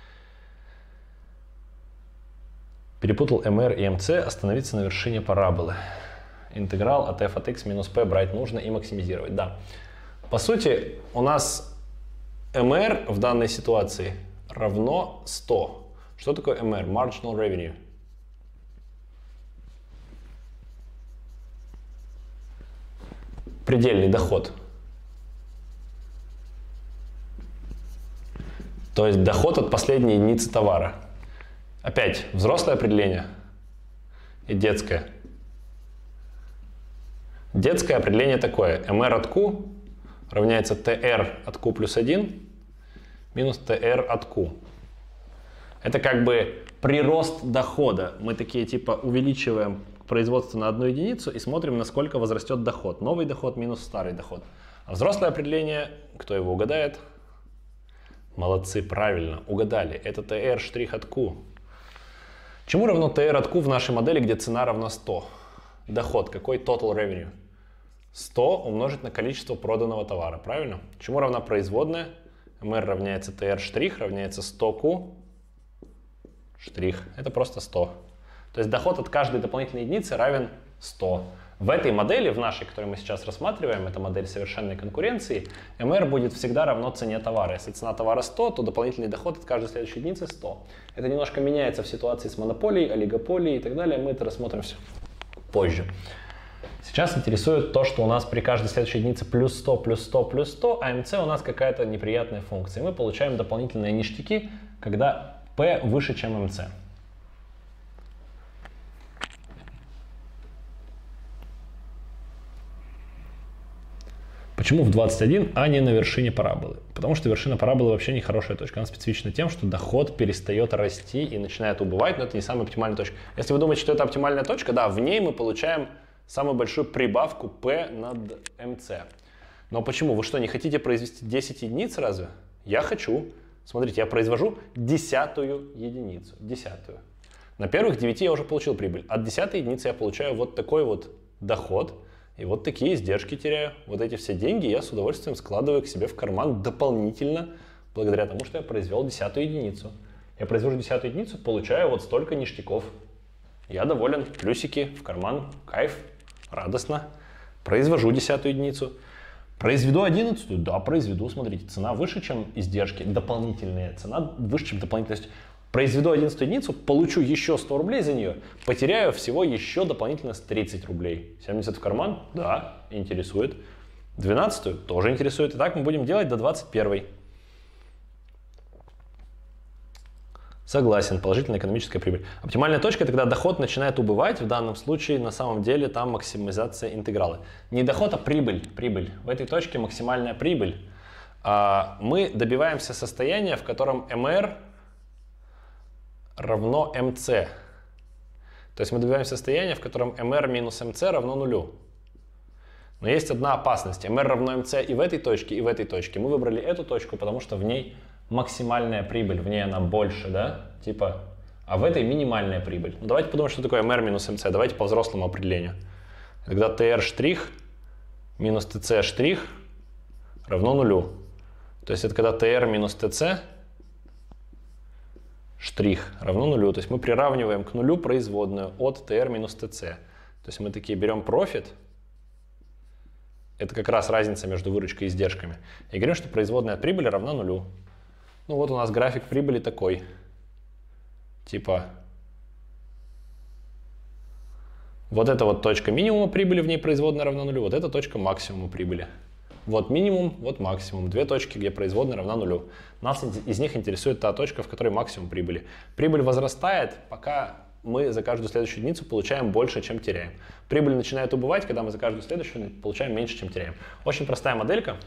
Перепутал МР и МЦ, остановиться на вершине параболы. Интеграл от f от x минус p брать нужно и максимизировать. Да. По сути, у нас MR в данной ситуации равно 100. Что такое MR? Marginal Revenue. Предельный доход. То есть доход от последней единицы товара. Опять взрослое определение и детское. Детское определение такое. MR от Q равняется TR от Q плюс 1 минус TR от Q. Это как бы прирост дохода. Мы такие типа увеличиваем производство на 1 единицу и смотрим, насколько возрастет доход. Новый доход минус старый доход. А взрослое определение, кто его угадает? Молодцы, правильно, угадали. Это TR штрих от Q. Чему равно TR от Q в нашей модели, где цена равна 100? Доход, какой total revenue? 100 умножить на количество проданного товара, правильно? Чему равна производная? MR равняется TR штрих, равняется 100Q штрих. Это просто 100. То есть доход от каждой дополнительной единицы равен 100. В этой модели, в нашей, которую мы сейчас рассматриваем, это модель совершенной конкуренции, MR будет всегда равно цене товара. Если цена товара 100, то дополнительный доход от каждой следующей единицы 100. Это немножко меняется в ситуации с монополией, олигополией и так далее. Мы это рассмотрим все позже. Сейчас интересует то, что у нас при каждой следующей единице плюс 100, плюс 100, плюс 100, а МЦ у нас какая-то неприятная функция. И мы получаем дополнительные ништяки, когда P выше, чем МЦ. Почему в 21, а не на вершине параболы? Потому что вершина параболы вообще не хорошая точка. Она специфична тем, что доход перестает расти и начинает убывать, но это не самая оптимальная точка. Если вы думаете, что это оптимальная точка, да, в ней мы получаем самую большую прибавку P над МЦ. Но почему? Вы что, не хотите произвести 10 единиц разве? Я хочу. Смотрите, я произвожу 10-ю единицу. 10-ю. На первых 9 я уже получил прибыль. От 10-й единицы я получаю вот такой вот доход. И вот такие издержки теряю. Вот эти все деньги я с удовольствием складываю к себе в карман дополнительно, благодаря тому, что я произвел 10-ю единицу. Я произвожу 10-ю единицу, получаю вот столько ништяков. Я доволен, плюсики в карман, кайф, радостно. Произвожу 10-ю единицу. Произведу 11-ю? Да, произведу. Смотрите, цена выше, чем издержки. Дополнительная цена выше, чем дополнительная. Произведу 11-ю единицу, получу еще 100 рублей за нее, потеряю всего еще дополнительно 30 рублей. 70 в карман? Да, интересует. 12-ю? Тоже интересует. И так мы будем делать до 21-й. Согласен, положительная экономическая прибыль. Оптимальная точка – это когда доход начинает убывать. В данном случае на самом деле там максимизация интеграла. Не доход, а прибыль. Прибыль. В этой точке максимальная прибыль. Мы добиваемся состояния, в котором MR равно МЦ. То есть мы добиваемся состояния, в котором MR минус МЦ равно нулю. Но есть одна опасность. MR равно МЦ и в этой точке, и в этой точке. Мы выбрали эту точку, потому что в ней максимальная прибыль, в ней она больше, да? Типа а в этой минимальная прибыль. Ну, давайте подумаем, что такое MR минус MC. Давайте по взрослому определению. Когда TR штрих минус TC штрих равно нулю. То есть это когда TR минус TC штрих равно нулю. То есть мы приравниваем к нулю производную от TR минус TC. То есть мы такие берем профит. Это как раз разница между выручкой и издержками. И говорим, что производная от прибыли равна нулю. Ну вот у нас график прибыли такой. Типа вот эта вот точка минимума прибыли, в ней производная равна нулю. Вот эта точка максимума прибыли. Вот минимум, вот максимум. Две точки, где производная равна нулю. Нас из них интересует та точка, в которой максимум прибыли. Прибыль возрастает, пока мы за каждую следующую единицу получаем больше, чем теряем. Прибыль начинает убывать, когда мы за каждую следующую получаем меньше, чем теряем. Очень простая моделька.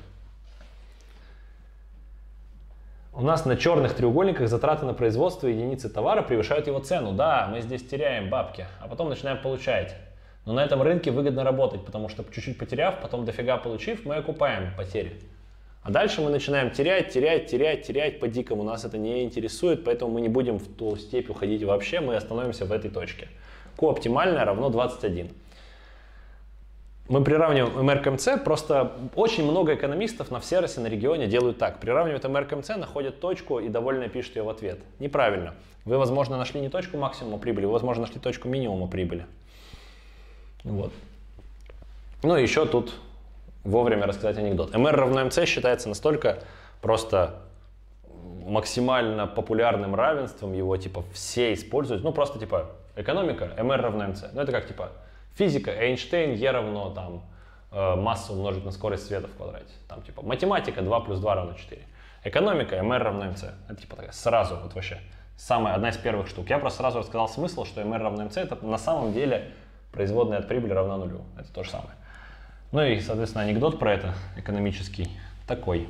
У нас на черных треугольниках затраты на производство единицы товара превышают его цену. Да, мы здесь теряем бабки, а потом начинаем получать. Но на этом рынке выгодно работать, потому что чуть-чуть потеряв, потом дофига получив, мы окупаем потери. А дальше мы начинаем терять по-дикому. Нас это не интересует, поэтому мы не будем в ту степь уходить вообще, мы остановимся в этой точке. Q оптимальная равно 21. Мы приравниваем MR к MC, просто очень много экономистов на всеросе, на регионе делают так. Приравнивают MR к MC, находят точку и довольно пишут ее в ответ. Неправильно. Вы, возможно, нашли не точку максимума прибыли, вы, возможно, нашли точку минимума прибыли. Вот. Ну и еще тут вовремя рассказать анекдот. MR равно MC считается настолько просто максимально популярным равенством, его типа все используют. Ну просто типа экономика, MR равно MC. Ну это как типа физика, Эйнштейн, E равно там масса умножить на скорость света в квадрате. Там типа математика 2 плюс 2 равно 4. Экономика, MR равно MC. Это типа такая сразу вот вообще одна из первых штук. Я просто сразу рассказал смысл, что MR равно MC это на самом деле производная от прибыли равна нулю. Это то же самое. Ну и, соответственно, анекдот про это экономический такой.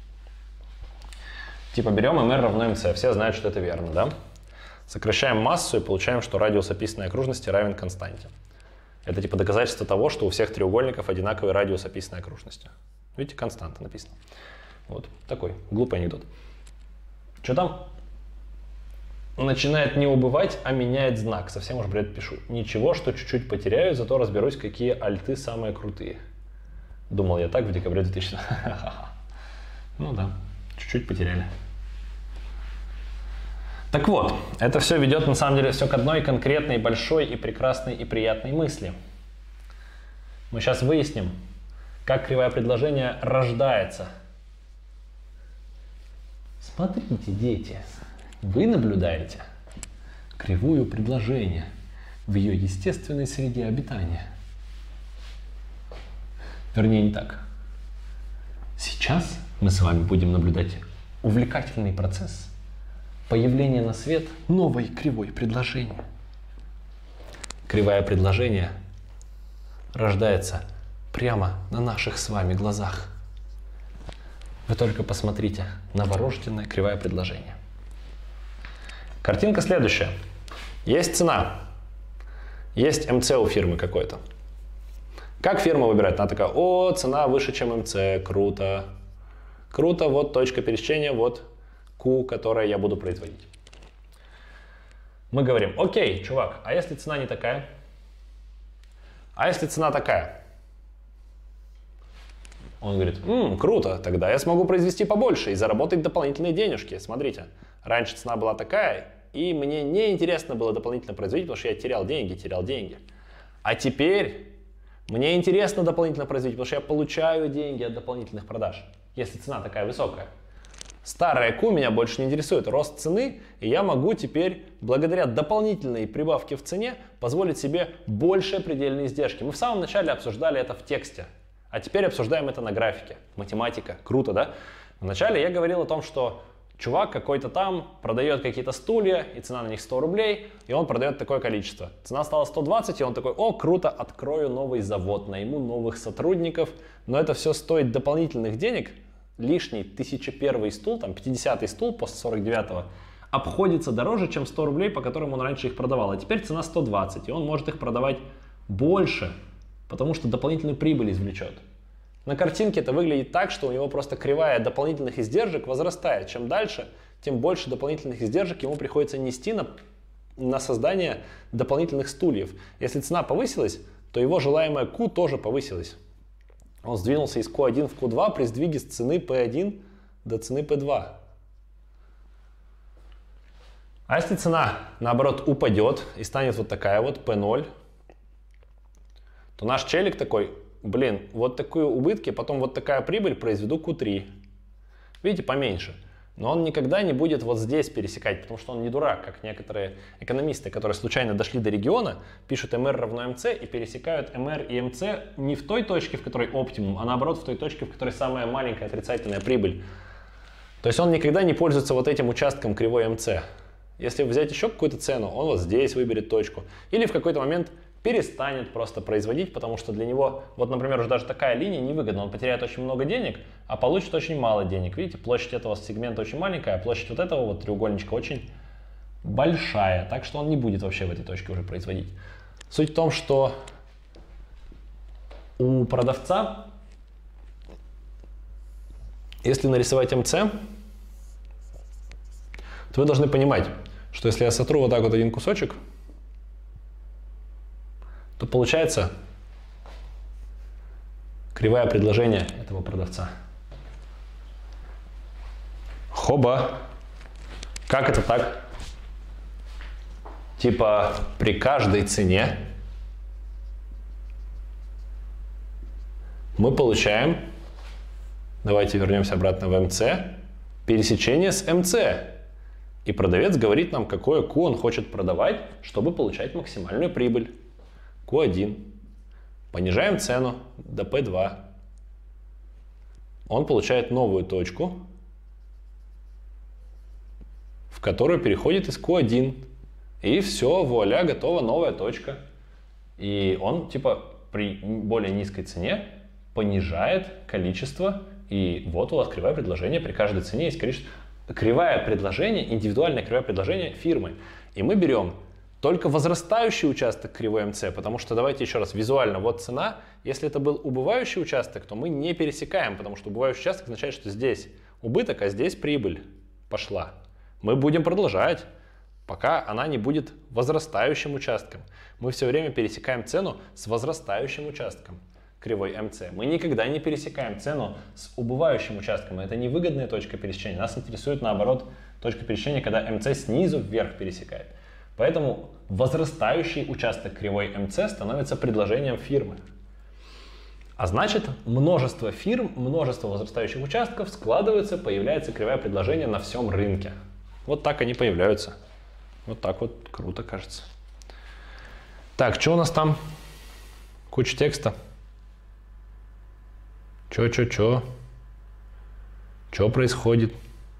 Типа берем MR равно MC. Все знают, что это верно, да? Сокращаем массу и получаем, что радиус описанной окружности равен константе. Это типа доказательство того, что у всех треугольников одинаковый радиус описанной окружности. Видите, константа написано. Вот такой глупый анекдот. Что там? Начинает не убывать, а меняет знак. Совсем уж бред пишу. Ничего, что чуть-чуть потеряю, зато разберусь, какие альты самые крутые. Думал я так в декабре 2000. Ну да, чуть-чуть потеряли. Так вот, это все ведет на самом деле все к одной конкретной, большой и прекрасной и приятной мысли. Мы сейчас выясним, как кривая предложения рождается. Смотрите, дети. Вы наблюдаете кривую предложения в ее естественной среде обитания. Вернее, не так. Сейчас мы с вами будем наблюдать увлекательный процесс появления на свет новой кривой предложения. Кривое предложение рождается прямо на наших с вами глазах. Вы только посмотрите на новорожденное кривое предложение. Картинка следующая. Есть цена. Есть МЦ у фирмы какой-то. Как фирма выбирает? Она такая: о, цена выше, чем МЦ, круто. Круто, вот точка пересечения, вот Q, которое я буду производить. Мы говорим: окей, чувак, а если цена не такая? А если цена такая? Он говорит: круто, тогда я смогу произвести побольше и заработать дополнительные денежки. Смотрите, раньше цена была такая, и мне не интересно было дополнительно производить, потому что я терял деньги. А теперь мне интересно дополнительно производить, потому что я получаю деньги от дополнительных продаж, если цена такая высокая. Старая Q меня больше не интересует, рост цены, и я могу теперь, благодаря дополнительной прибавке в цене, позволить себе большие предельные издержки. Мы в самом начале обсуждали это в тексте, а теперь обсуждаем это на графике. Математика, круто, да? Вначале я говорил о том, что чувак какой-то там продает какие-то стулья, и цена на них 100 рублей, и он продает такое количество. Цена стала 120, и он такой: о, круто, открою новый завод, найму новых сотрудников, но это все стоит дополнительных денег. Лишний 1001 стул, там 50-й стул после 49-го, обходится дороже, чем 100 рублей, по которым он раньше их продавал. А теперь цена 120, и он может их продавать больше, потому что дополнительную прибыль извлечет. На картинке это выглядит так, что у него просто кривая дополнительных издержек возрастает. Чем дальше, тем больше дополнительных издержек ему приходится нести на создание дополнительных стульев. Если цена повысилась, то его желаемое Q тоже повысилось. Он сдвинулся из Q1 в Q2 при сдвиге с цены P1 до цены P2. А если цена, наоборот, упадет и станет вот такая вот P0, то наш челик такой, блин, вот такие убытки, потом вот такая прибыль, произведу Q3. Видите, поменьше. Но он никогда не будет вот здесь пересекать, потому что он не дурак, как некоторые экономисты, которые случайно дошли до региона, пишут MR равно MC и пересекают MR и MC не в той точке, в которой оптимум, а наоборот в той точке, в которой самая маленькая отрицательная прибыль. То есть он никогда не пользуется вот этим участком кривой MC. Если взять еще какую-то цену, он вот здесь выберет точку. Или в какой-то момент перестанет просто производить, потому что для него, вот, например, уже даже такая линия невыгодна. Он потеряет очень много денег, а получит очень мало денег. Видите, площадь этого сегмента очень маленькая, а площадь вот этого вот треугольничка очень большая. Так что он не будет вообще в этой точке уже производить. Суть в том, что у продавца, если нарисовать МЦ, то вы должны понимать, что если я сотру вот так вот один кусочек, то получается кривая предложения этого продавца. Хоба! Как это так? Типа при каждой цене мы получаем, давайте вернемся обратно в МЦ, пересечение с МЦ. И продавец говорит нам, какое Q он хочет продавать, чтобы получать максимальную прибыль. Q1. Понижаем цену до P2. Он получает новую точку, в которую переходит из Q1. И все, вуаля, готова новая точка. И он типа при более низкой цене понижает количество. И вот у вас кривое предложение. При каждой цене есть количество. Кривая предложение, индивидуальное кривое предложение фирмы. И мы берем только возрастающий участок кривой МЦ, потому что, давайте еще раз, визуально, вот цена. Если это был убывающий участок, то мы не пересекаем, потому что убывающий участок означает, что здесь убыток, а здесь прибыль пошла. Мы будем продолжать, пока она не будет возрастающим участком. Мы все время пересекаем цену с возрастающим участком кривой МЦ. Мы никогда не пересекаем цену с убывающим участком. Это невыгодная точка пересечения. Нас интересует, наоборот, точка пересечения, когда МЦ снизу вверх пересекает. Поэтому возрастающий участок кривой МЦ становится предложением фирмы. А значит, множество фирм, множество возрастающих участков складывается, появляется кривое предложение на всем рынке. Вот так они появляются. Вот так вот круто, кажется. Так, что у нас там? Куча текста. Чё происходит?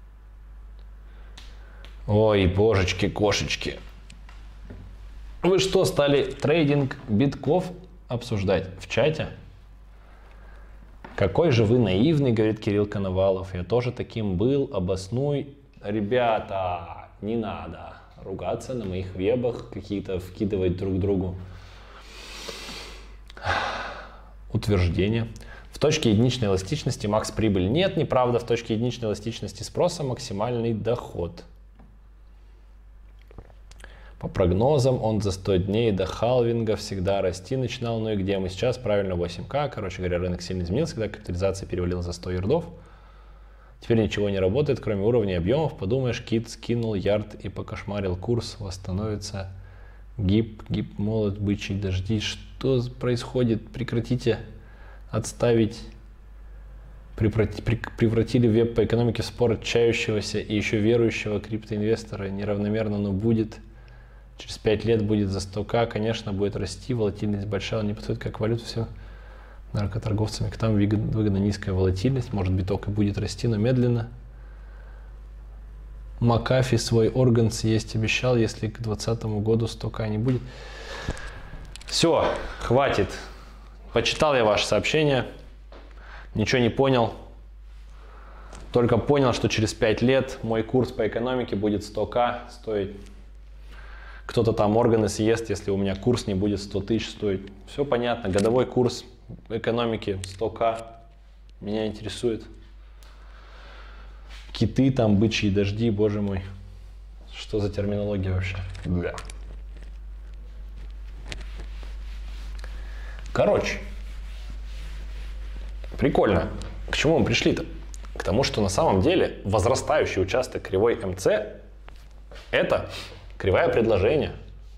Ой, божечки, кошечки. Вы что, стали трейдинг битков обсуждать в чате? Какой же вы наивный, говорит Кирилл Коновалов. Я тоже таким был, обоснуй. Ребята, не надо ругаться на моих вебах, какие-то вкидывать друг другу утверждения. В точке единичной эластичности макс прибыль. Нет, неправда. В точке единичной эластичности спроса максимальный доход. По прогнозам он за 100 дней до халвинга всегда расти начинал. Ну и где мы сейчас? Правильно, 8К. Короче говоря, рынок сильно изменился, когда капитализация перевалила за 100 ярдов. Теперь ничего не работает, кроме уровней объемов. Подумаешь, кит скинул ярд и покошмарил курс. Восстановится гип, молот, бычий дожди. Что происходит? Прекратите отставить. Превратили веб по экономике в спор отчаявшегося и еще верующего криптоинвестора. Неравномерно, но будет. Через 5 лет будет за 100К, конечно, будет расти, волатильность большая, он не подходит как валюта, все наркоторговцами, к там выгодна низкая волатильность, может биток и будет расти, но медленно. Макафи свой орган съесть обещал, если к 2020 году 100К не будет. Все, хватит. Почитал я ваше сообщение, ничего не понял. Только понял, что через 5 лет мой курс по экономике будет 100К стоить. Кто-то там органы съест, если у меня курс не будет 100 тысяч стоить. Все понятно. Годовой курс экономики 100К меня интересует. Киты там, бычьи дожди, боже мой. Что за терминология вообще? Да. Короче, прикольно. К чему мы пришли-то? К тому, что на самом деле возрастающий участок кривой МС – это кривая предложения.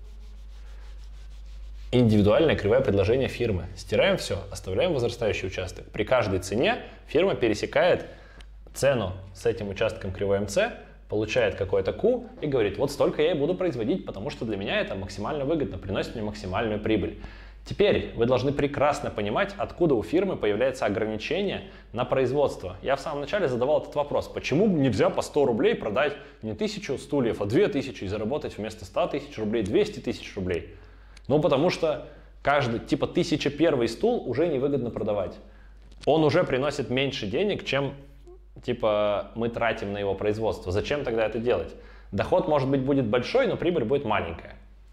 Индивидуальное кривое предложение фирмы. Стираем все, оставляем возрастающий участок. При каждой цене фирма пересекает цену с этим участком кривой МС, получает какой-то Q и говорит, вот столько я и буду производить, потому что для меня это максимально выгодно, приносит мне максимальную прибыль. Теперь вы должны прекрасно понимать, откуда у фирмы появляется ограничение на производство. Я в самом начале задавал этот вопрос, почему нельзя по 100 рублей продать не 1000 стульев, а 2000 и заработать вместо 100 тысяч рублей 200 тысяч рублей? Ну, потому что каждый, типа, 1001 стул уже невыгодно продавать. Он уже приносит меньше денег, чем, типа, мы тратим на его производство. Зачем тогда это делать? Доход, может быть, будет большой, но прибыль будет маленькая.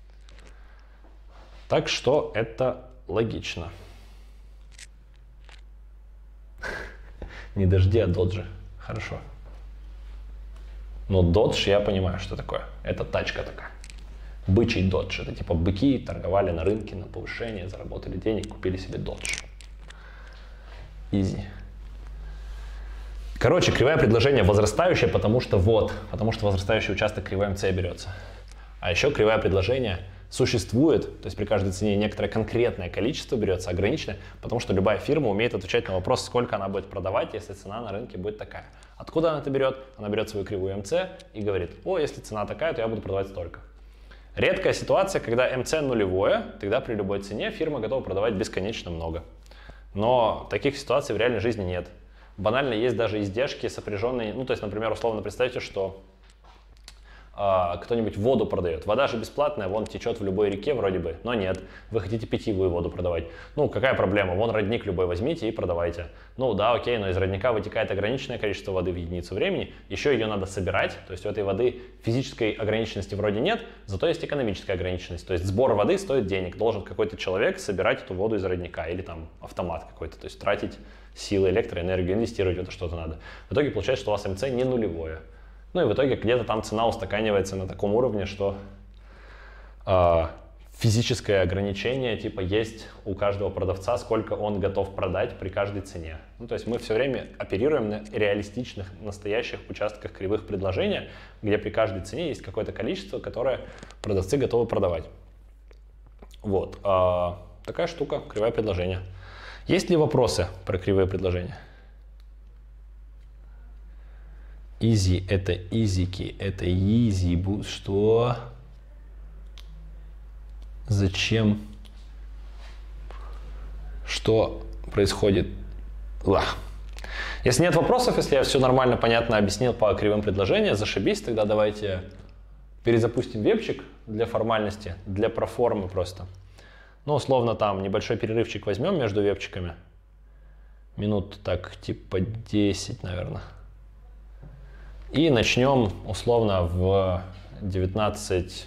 Так что это логично. Не дожди, а доджи. Хорошо. Но додж, я понимаю, что такое. Это тачка такая. Бычий додж. Это типа быки торговали на рынке на повышение, заработали денег, купили себе додж. Изи. Короче, кривое предложение возрастающее, потому что возрастающий участок кривой МС берется. А еще кривое предложение существует, то есть при каждой цене некоторое конкретное количество берется, ограниченное, потому что любая фирма умеет отвечать на вопрос, сколько она будет продавать, если цена на рынке будет такая. Откуда она это берет? Она берет свою кривую МС и говорит, о, если цена такая, то я буду продавать столько. Редкая ситуация, когда МС нулевое, тогда при любой цене фирма готова продавать бесконечно много. Но таких ситуаций в реальной жизни нет. Банально есть даже издержки, сопряженные, ну то есть, например, условно представьте, что кто-нибудь воду продает. Вода же бесплатная, вон течет в любой реке вроде бы, но нет. Вы хотите питьевую воду продавать. Ну, какая проблема? Вон родник любой возьмите и продавайте. Ну да, окей, но из родника вытекает ограниченное количество воды в единицу времени. Еще ее надо собирать, то есть у этой воды физической ограниченности вроде нет, зато есть экономическая ограниченность. То есть сбор воды стоит денег. Должен какой-то человек собирать эту воду из родника или там автомат какой-то. То есть тратить силы, электроэнергию, инвестировать в это что-то надо. В итоге получается, что у вас МС не нулевое. Ну и в итоге где-то там цена устаканивается на таком уровне, что физическое ограничение типа есть у каждого продавца, сколько он готов продать при каждой цене. Ну, то есть мы все время оперируем на реалистичных, настоящих участках кривых предложения, где при каждой цене есть какое-то количество, которое продавцы готовы продавать. Вот. Такая штука, кривое предложение. Есть ли вопросы про кривые предложения? Изи, это изики, это изи, что? Зачем? Что происходит? Если нет вопросов, если я все нормально, понятно объяснил по кривым предложениям, зашибись, тогда давайте перезапустим вебчик для формальности, для проформы просто. Ну, условно, там небольшой перерывчик возьмем между вебчиками. Минут так, типа 10, наверное. И начнем условно в 19:45,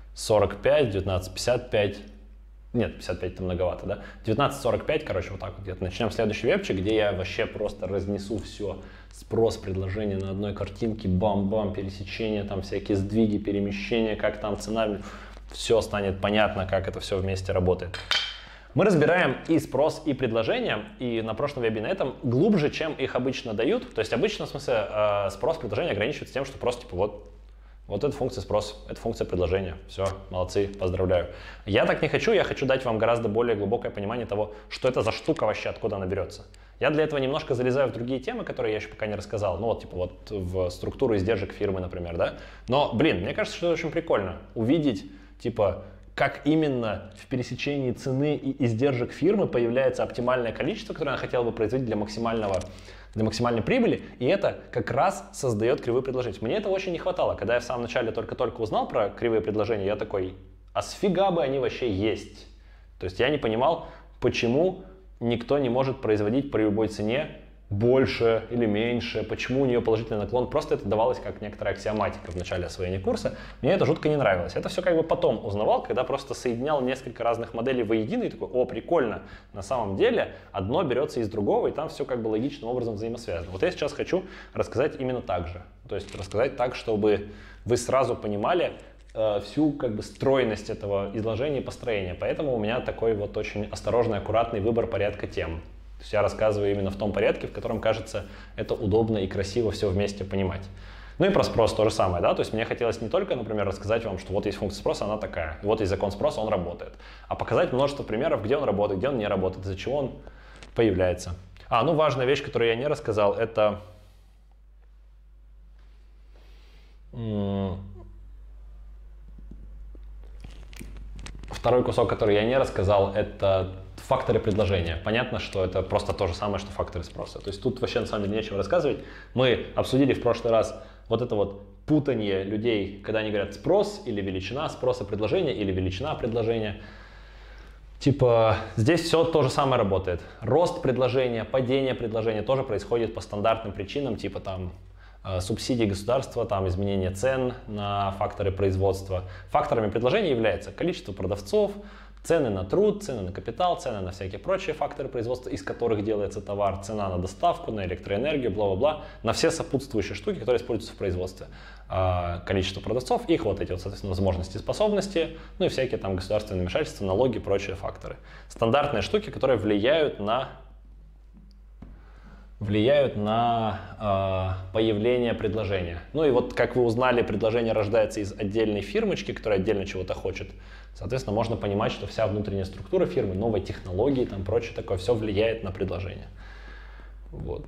19:55. Нет, 55 это многовато, да? 19:45, короче, вот так вот где-то. Начнем следующий вебчик, где я вообще просто разнесу все. Спрос, предложение на одной картинке, бам-бам, пересечения, там всякие сдвиги, перемещения, как там цена. Все станет понятно, как это все вместе работает. Мы разбираем и спрос, и предложение, и на прошлом вебе на этом глубже, чем их обычно дают. То есть обычно, в смысле, спрос, предложение ограничивается тем, что просто типа вот эта функция спрос, это функция предложения. Все, молодцы, поздравляю. Я так не хочу, я хочу дать вам гораздо более глубокое понимание того, что это за штука вообще, откуда она берется. Я для этого немножко залезаю в другие темы, которые я еще пока не рассказал. Ну вот, типа, вот в структуру издержек фирмы, например, да. Но, блин, мне кажется, что это очень прикольно. Увидеть, типа, как именно в пересечении цены и издержек фирмы появляется оптимальное количество, которое она хотела бы производить для максимальной прибыли, и это как раз создает кривые предложения. Мне этого очень не хватало. Когда я в самом начале только-только узнал про кривые предложения, я такой, а сфига бы они вообще есть? То есть я не понимал, почему никто не может производить при любой цене больше или меньше, почему у нее положительный наклон. Просто это давалось как некоторая аксиоматика в начале освоения курса. Мне это жутко не нравилось. Это все как бы потом узнавал, когда просто соединял несколько разных моделей воедино и такой, о, прикольно. На самом деле одно берется из другого, и там все как бы логичным образом взаимосвязано. Вот я сейчас хочу рассказать именно так же. То есть рассказать так, чтобы вы сразу понимали всю как бы стройность этого изложения и построения. Поэтому у меня такой вот очень осторожный, аккуратный выбор порядка тем. То есть я рассказываю именно в том порядке, в котором, кажется, это удобно и красиво все вместе понимать. Ну и про спрос то же самое, да, то есть мне хотелось не только, например, рассказать вам, что вот есть функция спроса, она такая, и вот есть закон спроса, он работает, а показать множество примеров, где он работает, где он не работает, из-за чего он появляется. Ну важная вещь, которую я не рассказал, это второй кусок, который я не рассказал, это факторы предложения. Понятно, что это просто то же самое, что факторы спроса. То есть тут вообще на самом деле нечего рассказывать. Мы обсудили в прошлый раз вот это вот путание людей, когда они говорят спрос или величина спроса предложения или величина предложения. Типа здесь все то же самое работает. Рост предложения, падение предложения тоже происходит по стандартным причинам, типа там субсидии государства, там изменение цен на факторы производства. Факторами предложения является количество продавцов, цены на труд, цены на капитал, цены на всякие прочие факторы производства, из которых делается товар, цена на доставку, на электроэнергию, бла-бла-бла, на все сопутствующие штуки, которые используются в производстве. Количество продавцов, их вот эти вот, соответственно, возможности и способности, ну и всякие там государственные вмешательства, налоги и прочие факторы. Стандартные штуки, которые влияют на появление предложения. Ну и вот, как вы узнали, предложение рождается из отдельной фирмочки, которая отдельно чего-то хочет. Соответственно, можно понимать, что вся внутренняя структура фирмы, новые технологии, там прочее такое, все влияет на предложение. Вот.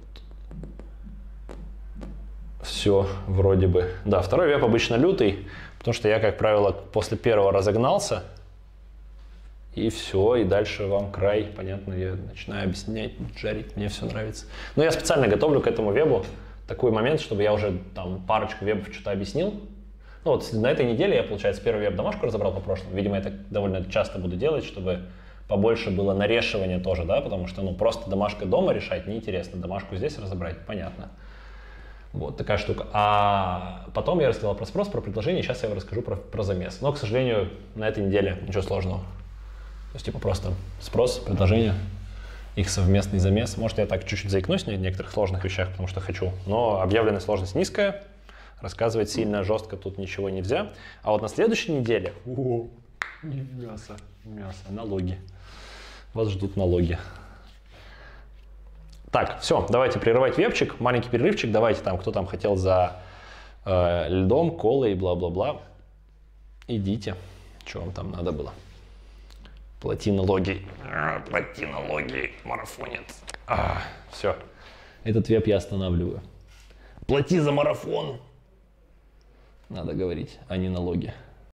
Все вроде бы. Да, второй веб обычно лютый, потому что я, как правило, после первого разогнался, и все, и дальше вам край, понятно, я начинаю объяснять, жарить, мне все нравится. Но я специально готовлю к этому вебу такой момент, чтобы я уже там парочку вебов что-то объяснил. Ну вот на этой неделе я, получается, первый веб-домашку разобрал по прошлому. Видимо, я так довольно часто буду делать, чтобы побольше было нарешивания тоже, да, потому что, ну, просто домашка дома решать неинтересно, домашку здесь разобрать, понятно. Вот такая штука. А потом я рассказал про спрос, про предложение, сейчас я вам расскажу про замес. Но, к сожалению, на этой неделе ничего сложного. То есть, типа, просто спрос, предложение, их совместный замес. Может, я так чуть-чуть заикнусь на некоторых сложных вещах, потому что хочу. Но объявленная сложность низкая, рассказывать сильно жестко тут ничего нельзя. А вот на следующей неделе... мясо, налоги. Вас ждут налоги. Так, все, давайте прерывать вебчик, маленький перерывчик. Давайте там, кто там хотел за льдом, колой и бла-бла-бла. Идите, что вам там надо было. Плати налоги. Плати налоги, марафонец. Все. Этот веб я останавливаю. Плати за марафон. Надо говорить, а не налоги.